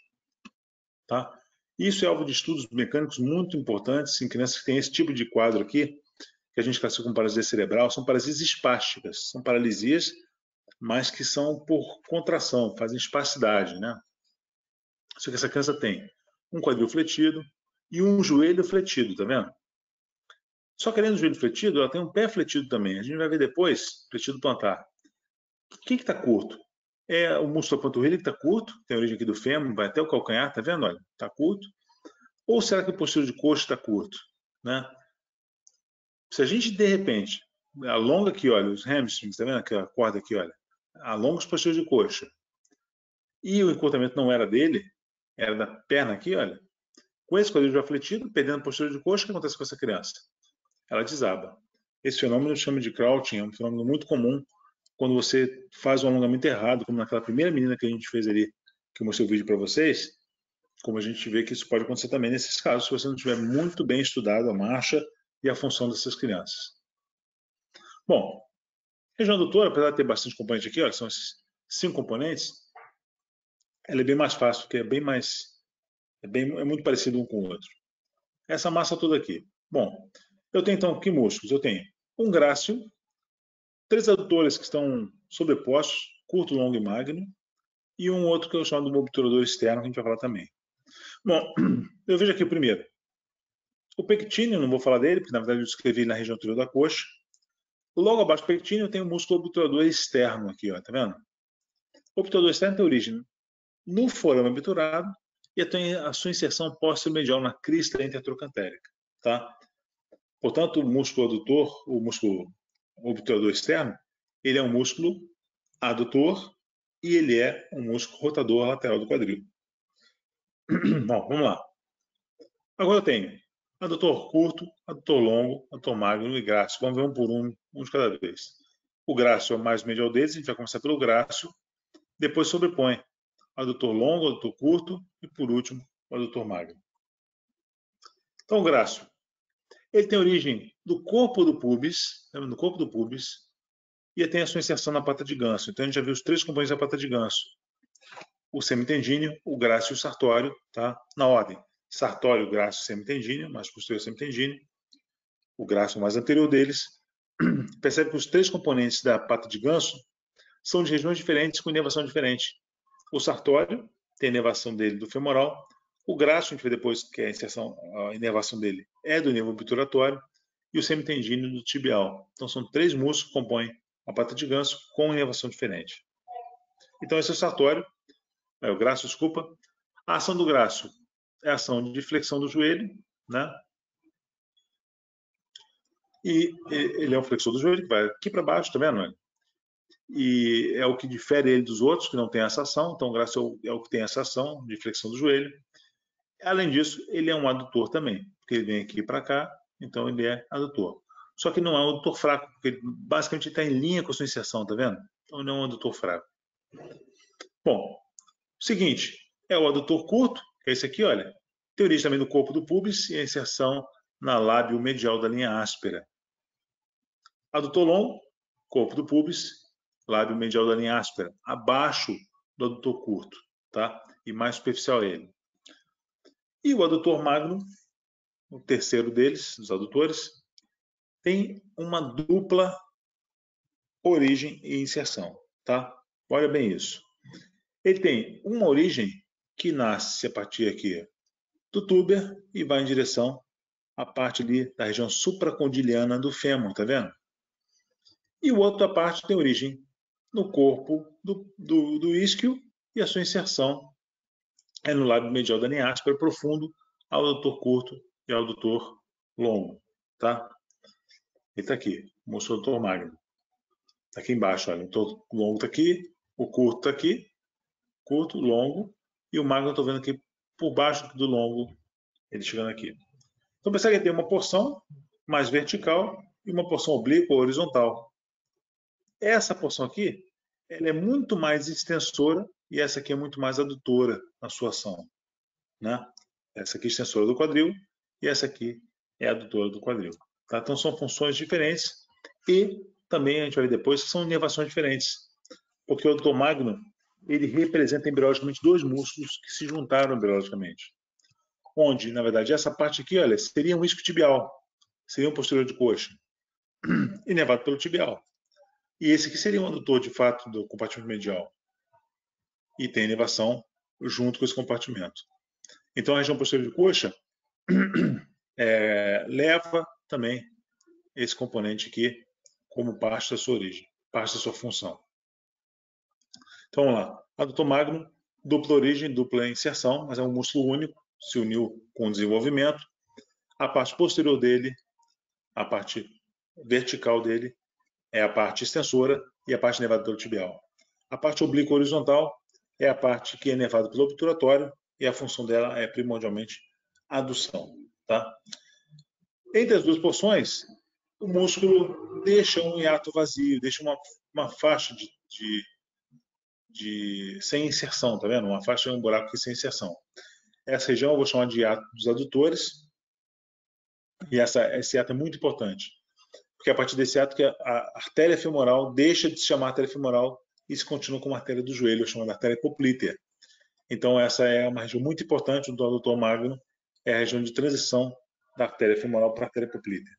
Tá? Isso é alvo de estudos mecânicos muito importantes em crianças que têm esse tipo de quadro aqui, que a gente classifica como paralisia cerebral, são paralisias espásticas. São paralisias, mas que são por contração, fazem espasticidade, né? Só que essa criança tem um quadril fletido e um joelho fletido, tá vendo? Só que além do joelho fletido, ela tem um pé fletido também. A gente vai ver depois, fletido plantar. O que está curto? É o músculo da panturrilha que está curto, tem a origem aqui do fêmur, vai até o calcanhar, tá vendo? Olha, está curto. Ou será que o posterior de coxa está curto? Né? Se a gente, de repente, alonga aqui, olha, os hamstrings, tá vendo? A corda aqui, olha. Alonga os posteriores de coxa. E o encurtamento não era dele, era da perna aqui, olha. Com esse quadril já fletido, perdendo o posterior de coxa, o que acontece com essa criança? Ela desaba. Esse fenômeno chama de crouching, é um fenômeno muito comum quando você faz um alongamento errado, como naquela primeira menina que a gente fez ali, que eu mostrei o vídeo para vocês, como a gente vê que isso pode acontecer também nesses casos, se você não tiver muito bem estudado a marcha e a função dessas crianças. Bom, a região adutora, apesar de ter bastante componente aqui, olha, são esses cinco componentes, ela é bem mais fácil, porque é bem mais, é, bem, é muito parecido um com o outro. Essa massa toda aqui. Bom, eu tenho então que músculos? Eu tenho um grácil, três adutores que estão sobrepostos, curto, longo e magno, e um outro que eu chamo de um obturador externo, que a gente vai falar também. Bom, eu vejo aqui o primeiro. O pectíneo, não vou falar dele, porque na verdade eu descrevi na região anterior da coxa. Logo abaixo do pectíneo eu tenho o músculo obturador externo aqui, ó, tá vendo? O obturador externo tem origem no forame obturado e tem a sua inserção póstero-medial na crista intertrocantérica, tá? Portanto, o músculo adutor, o músculo obturador externo, ele é um músculo adutor e ele é um músculo rotador lateral do quadril. Bom, vamos lá. Agora eu tenho adutor curto, adutor longo, adutor magno e grácil. Vamos ver um por um, um de cada vez. O grácio é o mais medial deles, a gente vai começar pelo grácio, depois sobrepõe o adutor longo, o adutor curto e, por último, o adutor magno. Então, o grácio, ele tem origem do corpo do pubis, no corpo do pubis, e tem a sua inserção na pata de ganso. Então, a gente já viu os três componentes da pata de ganso. O semitendíneo, o grácio e o sartório, tá? Na ordem. Sartório, grácio, semitendíneo, mais posterior semitendíneo. O grácio mais anterior deles. Percebe que os três componentes da pata de ganso são de regiões diferentes, com inervação diferente. O sartório tem a inervação dele do femoral. O grácio, a gente vê depois que a inserção, a inervação dele é do nervo obturatório. E o semitendíneo do tibial. Então, são três músculos que compõem a pata de ganso com inervação diferente. Então, esse é o sartório, é o grácio, desculpa. A ação do grácio é a ação de flexão do joelho, né? E ele é um flexor do joelho que vai aqui para baixo, tá vendo? E é o que difere ele dos outros, que não tem essa ação. Então, o grácio é o que tem essa ação de flexão do joelho. Além disso, ele é um adutor também, porque ele vem aqui para cá, então ele é adutor. Só que não é um adutor fraco, porque ele basicamente está em linha com a sua inserção, tá vendo? Então, não é um adutor fraco. Bom, seguinte, é o adutor curto, que é esse aqui, olha. Tem origem também no corpo do pubis e a inserção na lábio medial da linha áspera. Adutor longo, corpo do pubis, lábio medial da linha áspera, abaixo do adutor curto, tá? E mais superficial a ele. E o adutor magno, o terceiro deles, dos adutores, tem uma dupla origem e inserção, tá? Olha bem isso. Ele tem uma origem que nasce a partir aqui do túber e vai em direção à parte ali da região supracondiliana do fêmur, tá vendo? E o outra parte tem origem no corpo do, do, do isquio e a sua inserção é no lábio medial da linha áspera profundo ao adutor curto e ao adutor longo, tá? Ele está aqui, o músculo adutor magno. Está aqui embaixo, olha, o adutor longo está aqui, o curto está aqui, curto, longo, e o magno eu estou vendo aqui por baixo do longo, ele chegando aqui. Então, percebe que tem uma porção mais vertical e uma porção oblíqua ou horizontal. Essa porção aqui, ela é muito mais extensora e essa aqui é muito mais adutora na sua ação, né? Essa aqui é extensora do quadril e essa aqui é adutora do quadril. Tá? Então, são funções diferentes e também, a gente vai ver depois, que são inervações diferentes. Porque o adutor magno, ele representa embriologicamente dois músculos que se juntaram embriologicamente. Onde, na verdade, essa parte aqui, olha, seria um isquiotibial, seria um posterior de coxa, inervado pelo tibial. E esse aqui seria um adutor, de fato, do compartimento medial. E tem inervação junto com esse compartimento. Então, a região posterior de coxa é, leva também esse componente aqui como parte da sua origem, parte da sua função. Então, vamos lá. Adutor magno, dupla origem, dupla inserção, mas é um músculo único, se uniu com o desenvolvimento. A parte posterior dele, a parte vertical dele, é a parte extensora e a parte inervada pelo tibial. A parte oblíqua horizontal é a parte que é inervada pelo obturatório e a função dela é primordialmente adução. Tá? Entre as duas porções, o músculo deixa um hiato vazio, deixa uma, uma faixa de, de, de sem inserção, tá vendo? Uma faixa, um buraco aqui sem inserção. Essa região eu vou chamar de hiato dos adutores, e essa, esse hiato é muito importante, porque é a partir desse hiato que a, a artéria femoral deixa de se chamar artéria femoral e se continua como artéria do joelho, chamada artéria poplítea. Então essa é uma região muito importante do adutor magno, é a região de transição da artéria femoral para a artéria poplítea.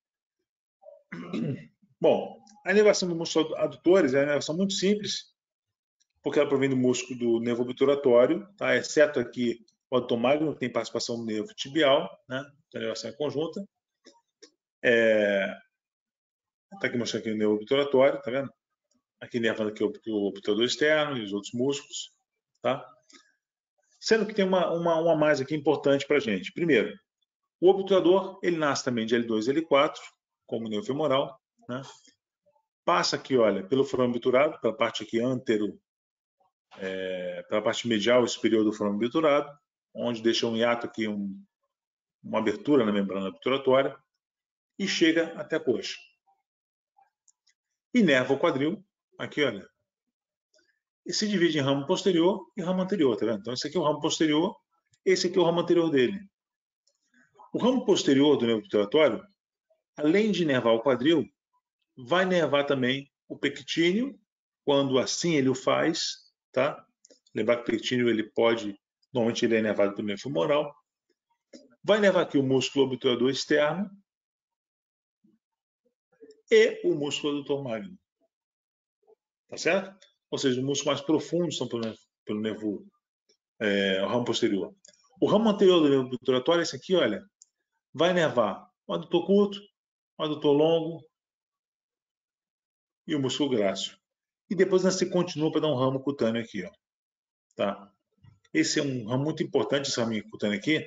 Bom, a inervação do músculo adutores é uma inervação muito simples, porque ela provém do músculo do nervo obturatório, tá? Exceto aqui o adutor magno, que tem participação no nervo tibial, né? A inervação é conjunta. É... Está aqui mostrando aqui o nervo obturatório, tá vendo? Aqui inervando aqui o, o obturador externo e os outros músculos, tá? Sendo que tem uma, uma, uma mais aqui importante para a gente. Primeiro, o obturador, ele nasce também de L dois e L quatro, como nervo femoral, né? Passa aqui, olha, pelo furão obturado, pela parte aqui antero, é, pela parte medial e superior do furão obturado, onde deixa um hiato aqui, um, uma abertura na membrana obturatória, e chega até a coxa. inerva o quadril, aqui, olha, e se divide em ramo posterior e ramo anterior, tá vendo? Então, esse aqui é o ramo posterior, esse aqui é o ramo anterior dele. O ramo posterior do nervo obturatório, além de inervar o quadril, vai inervar também o pectíneo, quando assim ele o faz, tá? Lembrar que o pectíneo, ele pode, normalmente ele é inervado pelo nervo femoral. Vai inervar aqui o músculo obturador externo e o músculo adutor magno, tá certo? Ou seja, os músculos mais profundos são pelo, pelo nervo, é, o ramo posterior. O ramo anterior do nervo obturatório, esse aqui, olha, vai inervar o adutor curto, o adutor longo e o músculo grácil. E depois você continua para dar um ramo cutâneo aqui, ó. Tá? Esse é um ramo muito importante, esse ramo cutâneo aqui.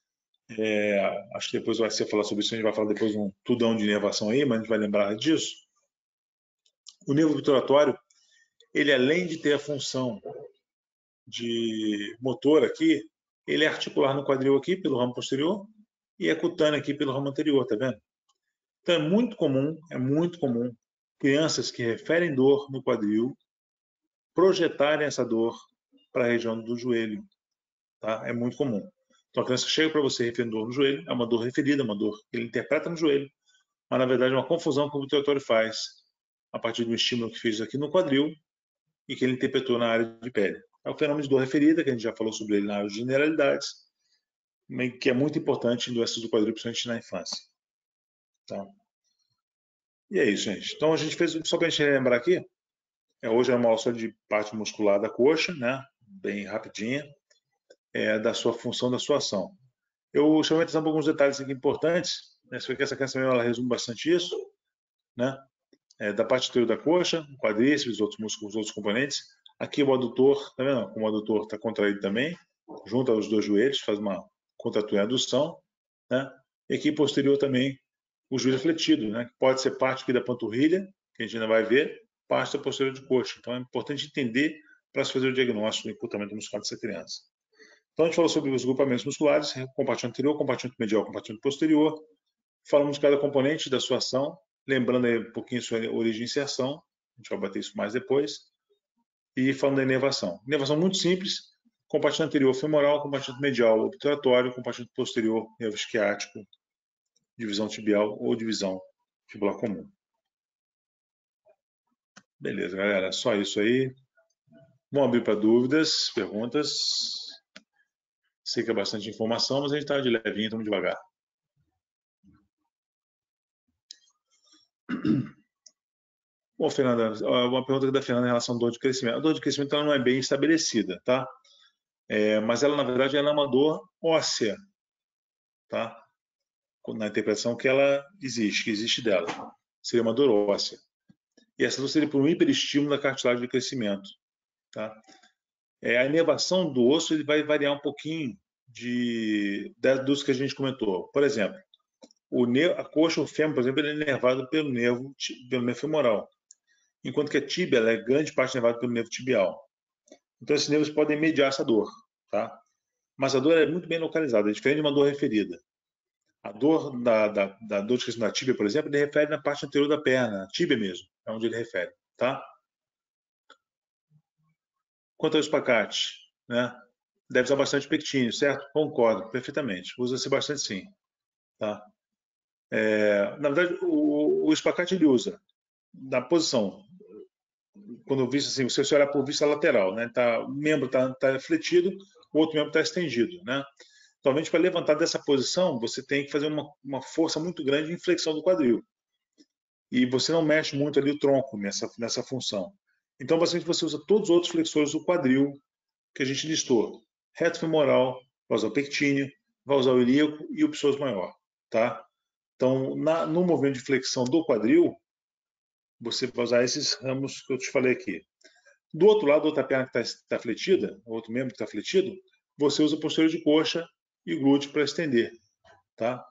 É, acho que depois vai ser falar sobre isso, a gente vai falar depois um tudão de inervação aí, mas a gente vai lembrar disso. O nervo obturatório, ele além de ter a função de motor aqui, ele é articular no quadril aqui pelo ramo posterior e é cutâneo aqui pelo ramo anterior, tá vendo? Então é muito comum, é muito comum crianças que referem dor no quadril projetarem essa dor para a região do joelho, tá? É muito comum. Então a criança chega para você referindo dor no joelho, é uma dor referida, uma dor que ele interpreta no joelho, mas na verdade é uma confusão que o obturatório faz a partir do estímulo que fez aqui no quadril e que ele interpretou na área de pele. É o fenômeno de dor referida, que a gente já falou sobre ele na área de generalidades, que é muito importante em doenças do quadril, principalmente na infância. Tá? E é isso, gente. Então a gente fez, só para a gente lembrar aqui, é, hoje é uma aula só de parte muscular da coxa, né? Bem rapidinha, é, da sua função, da sua ação. Eu chamei a atenção para alguns detalhes aqui importantes, né? Você vê que essa canção ela resume bastante isso, né? É, da parte anterior da coxa, quadríceps, outros músculos, outros componentes. Aqui o adutor, tá vendo? Como o adutor está contraído também, junta os dois joelhos, faz uma contratura e adução, né? E aqui posterior também o joelho fletido, né? Pode ser parte aqui da panturrilha, que a gente ainda vai ver, parte da posterior de coxa. Então é importante entender para se fazer o diagnóstico do encurtamento muscular dessa criança. Então a gente falou sobre os grupamentos musculares, compartimento anterior, compartimento medial, compartimento posterior. Falamos de cada componente da sua ação, lembrando aí um pouquinho sua origem e inserção, a gente vai bater isso mais depois, e falando da inervação. Inervação muito simples, compartimento anterior femoral, compartimento medial obturatório, compartimento posterior nervo esquiático, divisão tibial ou divisão fibular comum. Beleza, galera, só isso aí. Vamos abrir para dúvidas, perguntas. Sei que é bastante informação, mas a gente está de levinho, estamos devagar. Bom, Fernanda, uma pergunta da Fernanda em relação à dor de crescimento. A dor de crescimento ela não é bem estabelecida, tá? É, mas ela, na verdade, ela é uma dor óssea, tá? Na interpretação que ela existe, que existe dela. Seria uma dor óssea. E essa dor seria por um hiperestímulo da cartilagem de crescimento, tá? É, a inervação do osso ele vai variar um pouquinho de, dos que a gente comentou. Por exemplo, o nervo, a coxa, o fêmur, por exemplo, ele é inervado pelo nervo, pelo nervo femoral. Enquanto que a tíbia ela é grande parte inervada pelo nervo tibial. Então, esses nervos podem mediar essa dor, tá? Mas a dor é muito bem localizada, é diferente de uma dor referida. A dor da, da, da dor de crescimento da tíbia, por exemplo, ele refere na parte anterior da perna, tíbia mesmo, é onde ele refere, tá? Quanto ao espacate, né? Deve usar bastante pectíneo, certo? Concordo, perfeitamente. Usa-se bastante sim, tá? É, na verdade, o, o espacate ele usa na posição, quando eu visto assim, se você olhar por vista lateral, né? Tá, o membro está tá fletido, o outro membro está estendido, né? Somente para levantar dessa posição, você tem que fazer uma, uma força muito grande em flexão do quadril. E você não mexe muito ali o tronco nessa, nessa função. Então, basicamente, você usa todos os outros flexores do quadril que a gente listou. Reto femoral, vai usar o pectíneo, vai usar o ilíaco e o psoas maior, tá? Então, na, no movimento de flexão do quadril, você vai usar esses ramos que eu te falei aqui. Do outro lado, outra perna que está tá fletida, outro membro que está fletido, você usa o posterior de coxa e glúteo para estender, tá?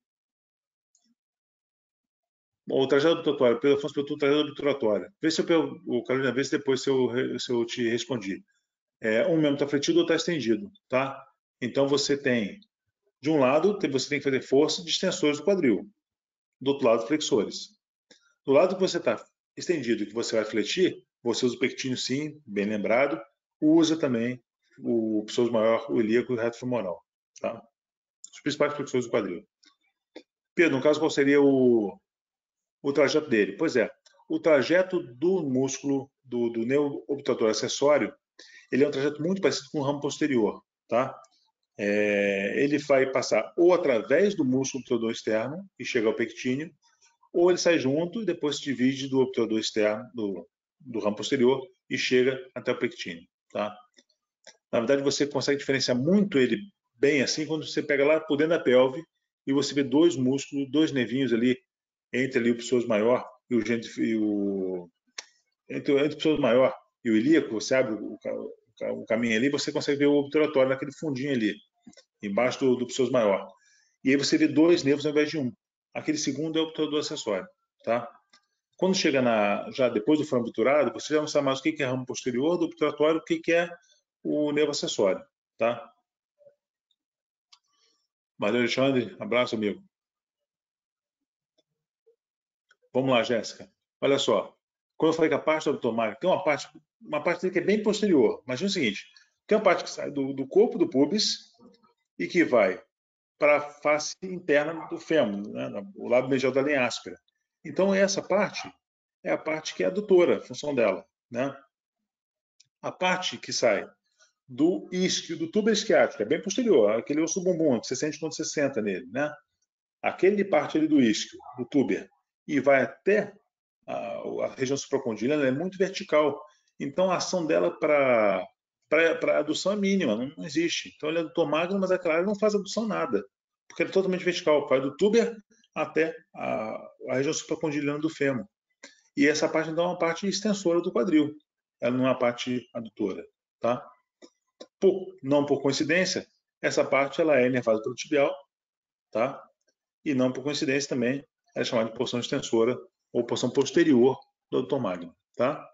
Bom, o trajeto obturatório, Pedro Afonso perguntou o trajeto obturatório. Vê se eu, o Carolina, vê se depois se eu, se eu te respondi. É, um membro está fletido ou está estendido, tá? Então você tem, de um lado, você tem que fazer força de extensores do quadril. Do outro lado, flexores. Do lado que você está estendido, que você vai fletir, você usa o pectínio sim, bem lembrado, usa também o psoas maior, o ilíaco e o reto femoral, tá? Os principais flexores do quadril. Pedro, no caso, qual seria o, o trajeto dele? Pois é, o trajeto do músculo, do, do nervo obturator acessório, ele é um trajeto muito parecido com o ramo posterior, tá? É, ele vai passar ou através do músculo obturador externo e chega ao pectíneo, ou ele sai junto e depois se divide do obturador externo, do, do ramo posterior, e chega até o pectíneo, tá? Na verdade, você consegue diferenciar muito ele bem assim quando você pega lá por dentro da pelve e você vê dois músculos, dois nervinhos ali, entre ali o psoas maior e o, e o entre, entre o psoas maior e o ilíaco, você abre o, o, o caminho ali, você consegue ver o obturatório naquele fundinho ali, embaixo do, do psoas maior. E aí você vê dois nervos ao invés de um. Aquele segundo é o obturador acessório, tá? Quando chega na, já depois do frango obturado, você já não sabe mais o que é ramo posterior do obturatório, o que é o nervo acessório, tá? Valeu, Alexandre. Abraço, amigo. Vamos lá, Jéssica. Olha só. Quando eu falei que a parte do abdominal tem uma parte, uma parte dele que é bem posterior. Imagina o seguinte: tem uma parte que sai do, do corpo do pubis e que vai para a face interna do fêmur, né, o lado medial da linha áspera. Então, essa parte é a parte que é adutora, a função dela, né? A parte que sai do isquio, do tubo isquiático, é bem posterior, aquele osso do bumbum, que você sente quando você senta nele, né? Aquele parte ali do isquio, do túber, e vai até a, a região supracondiliana, é muito vertical. Então, a ação dela para para adução é mínima, não, não existe. Então, ele é adutor magro, mas aquela área não faz adução nada, porque ele é totalmente vertical, vai do túber até a, a região supracondiliana do fêmur. E essa parte, então, é uma parte extensora do quadril. Ela não é uma parte adutora, tá? Por, não por coincidência, essa parte ela é inervada pelo tibial, tá? E não por coincidência também ela é chamada de porção extensora ou porção posterior do adutor magno, tá?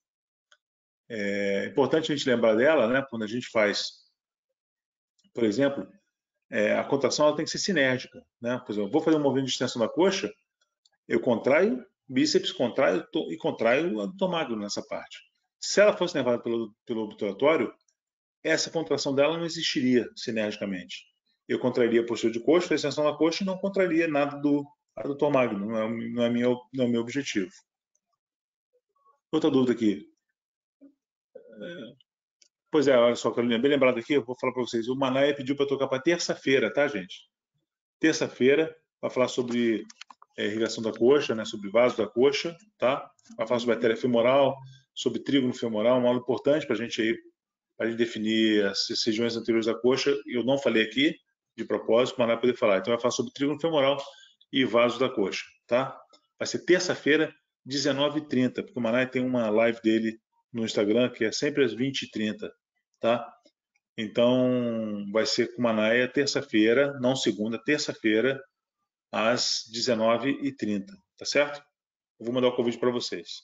É importante a gente lembrar dela, né? Quando a gente faz, por exemplo, é, a contração ela tem que ser sinérgica, né? Por exemplo, eu vou fazer um movimento de extensão da coxa, eu contraio bíceps, contraio e contraio o adutor magno nessa parte. Se ela fosse inervada pelo, pelo obturatório, essa contração dela não existiria sinergicamente. Eu contrairia a postura de coxa, a extensão da coxa, e não contrairia nada do adutor magno. Não é, não é, meu, não é o meu objetivo. Outra dúvida aqui. É, pois é, olha só, Carolina, bem lembrado aqui, eu vou falar para vocês. O Manaia pediu para tocar para terça-feira, tá, gente? Terça-feira, vai falar sobre é, irrigação da coxa, né, sobre vaso da coxa, tá? Vai falar sobre artéria femoral, sobre trígono femoral, uma aula importante para a gente aí, para a gente definir as regiões anteriores da coxa. Eu não falei aqui, de propósito, mas não vai poder falar. Então vai falar sobre trígono femoral e vasos da coxa, tá? Vai ser terça-feira, dezenove e trinta, porque o Manai tem uma live dele no Instagram que é sempre às vinte e trinta, tá? Então vai ser com o Manai terça-feira, não segunda, terça-feira, às dezenove e trinta, tá certo? Eu vou mandar o convite para vocês.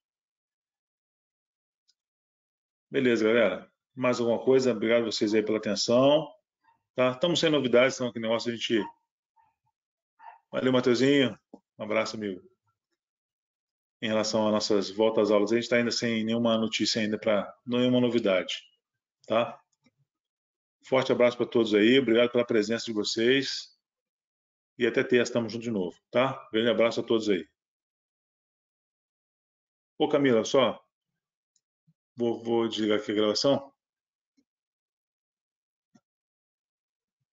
Beleza, galera. Mais alguma coisa? Obrigado a vocês aí pela atenção. Tá? Estamos sem novidades, então que negócio a gente. Valeu, Matheusinho. Um abraço, amigo. Em relação às nossas voltas às aulas, a gente está ainda sem nenhuma notícia ainda para nenhuma novidade, tá? Forte abraço para todos aí, obrigado pela presença de vocês e até terça, estamos juntos de novo, tá? Grande abraço a todos aí. Ô Camila, só vou, vou desligar aqui a gravação.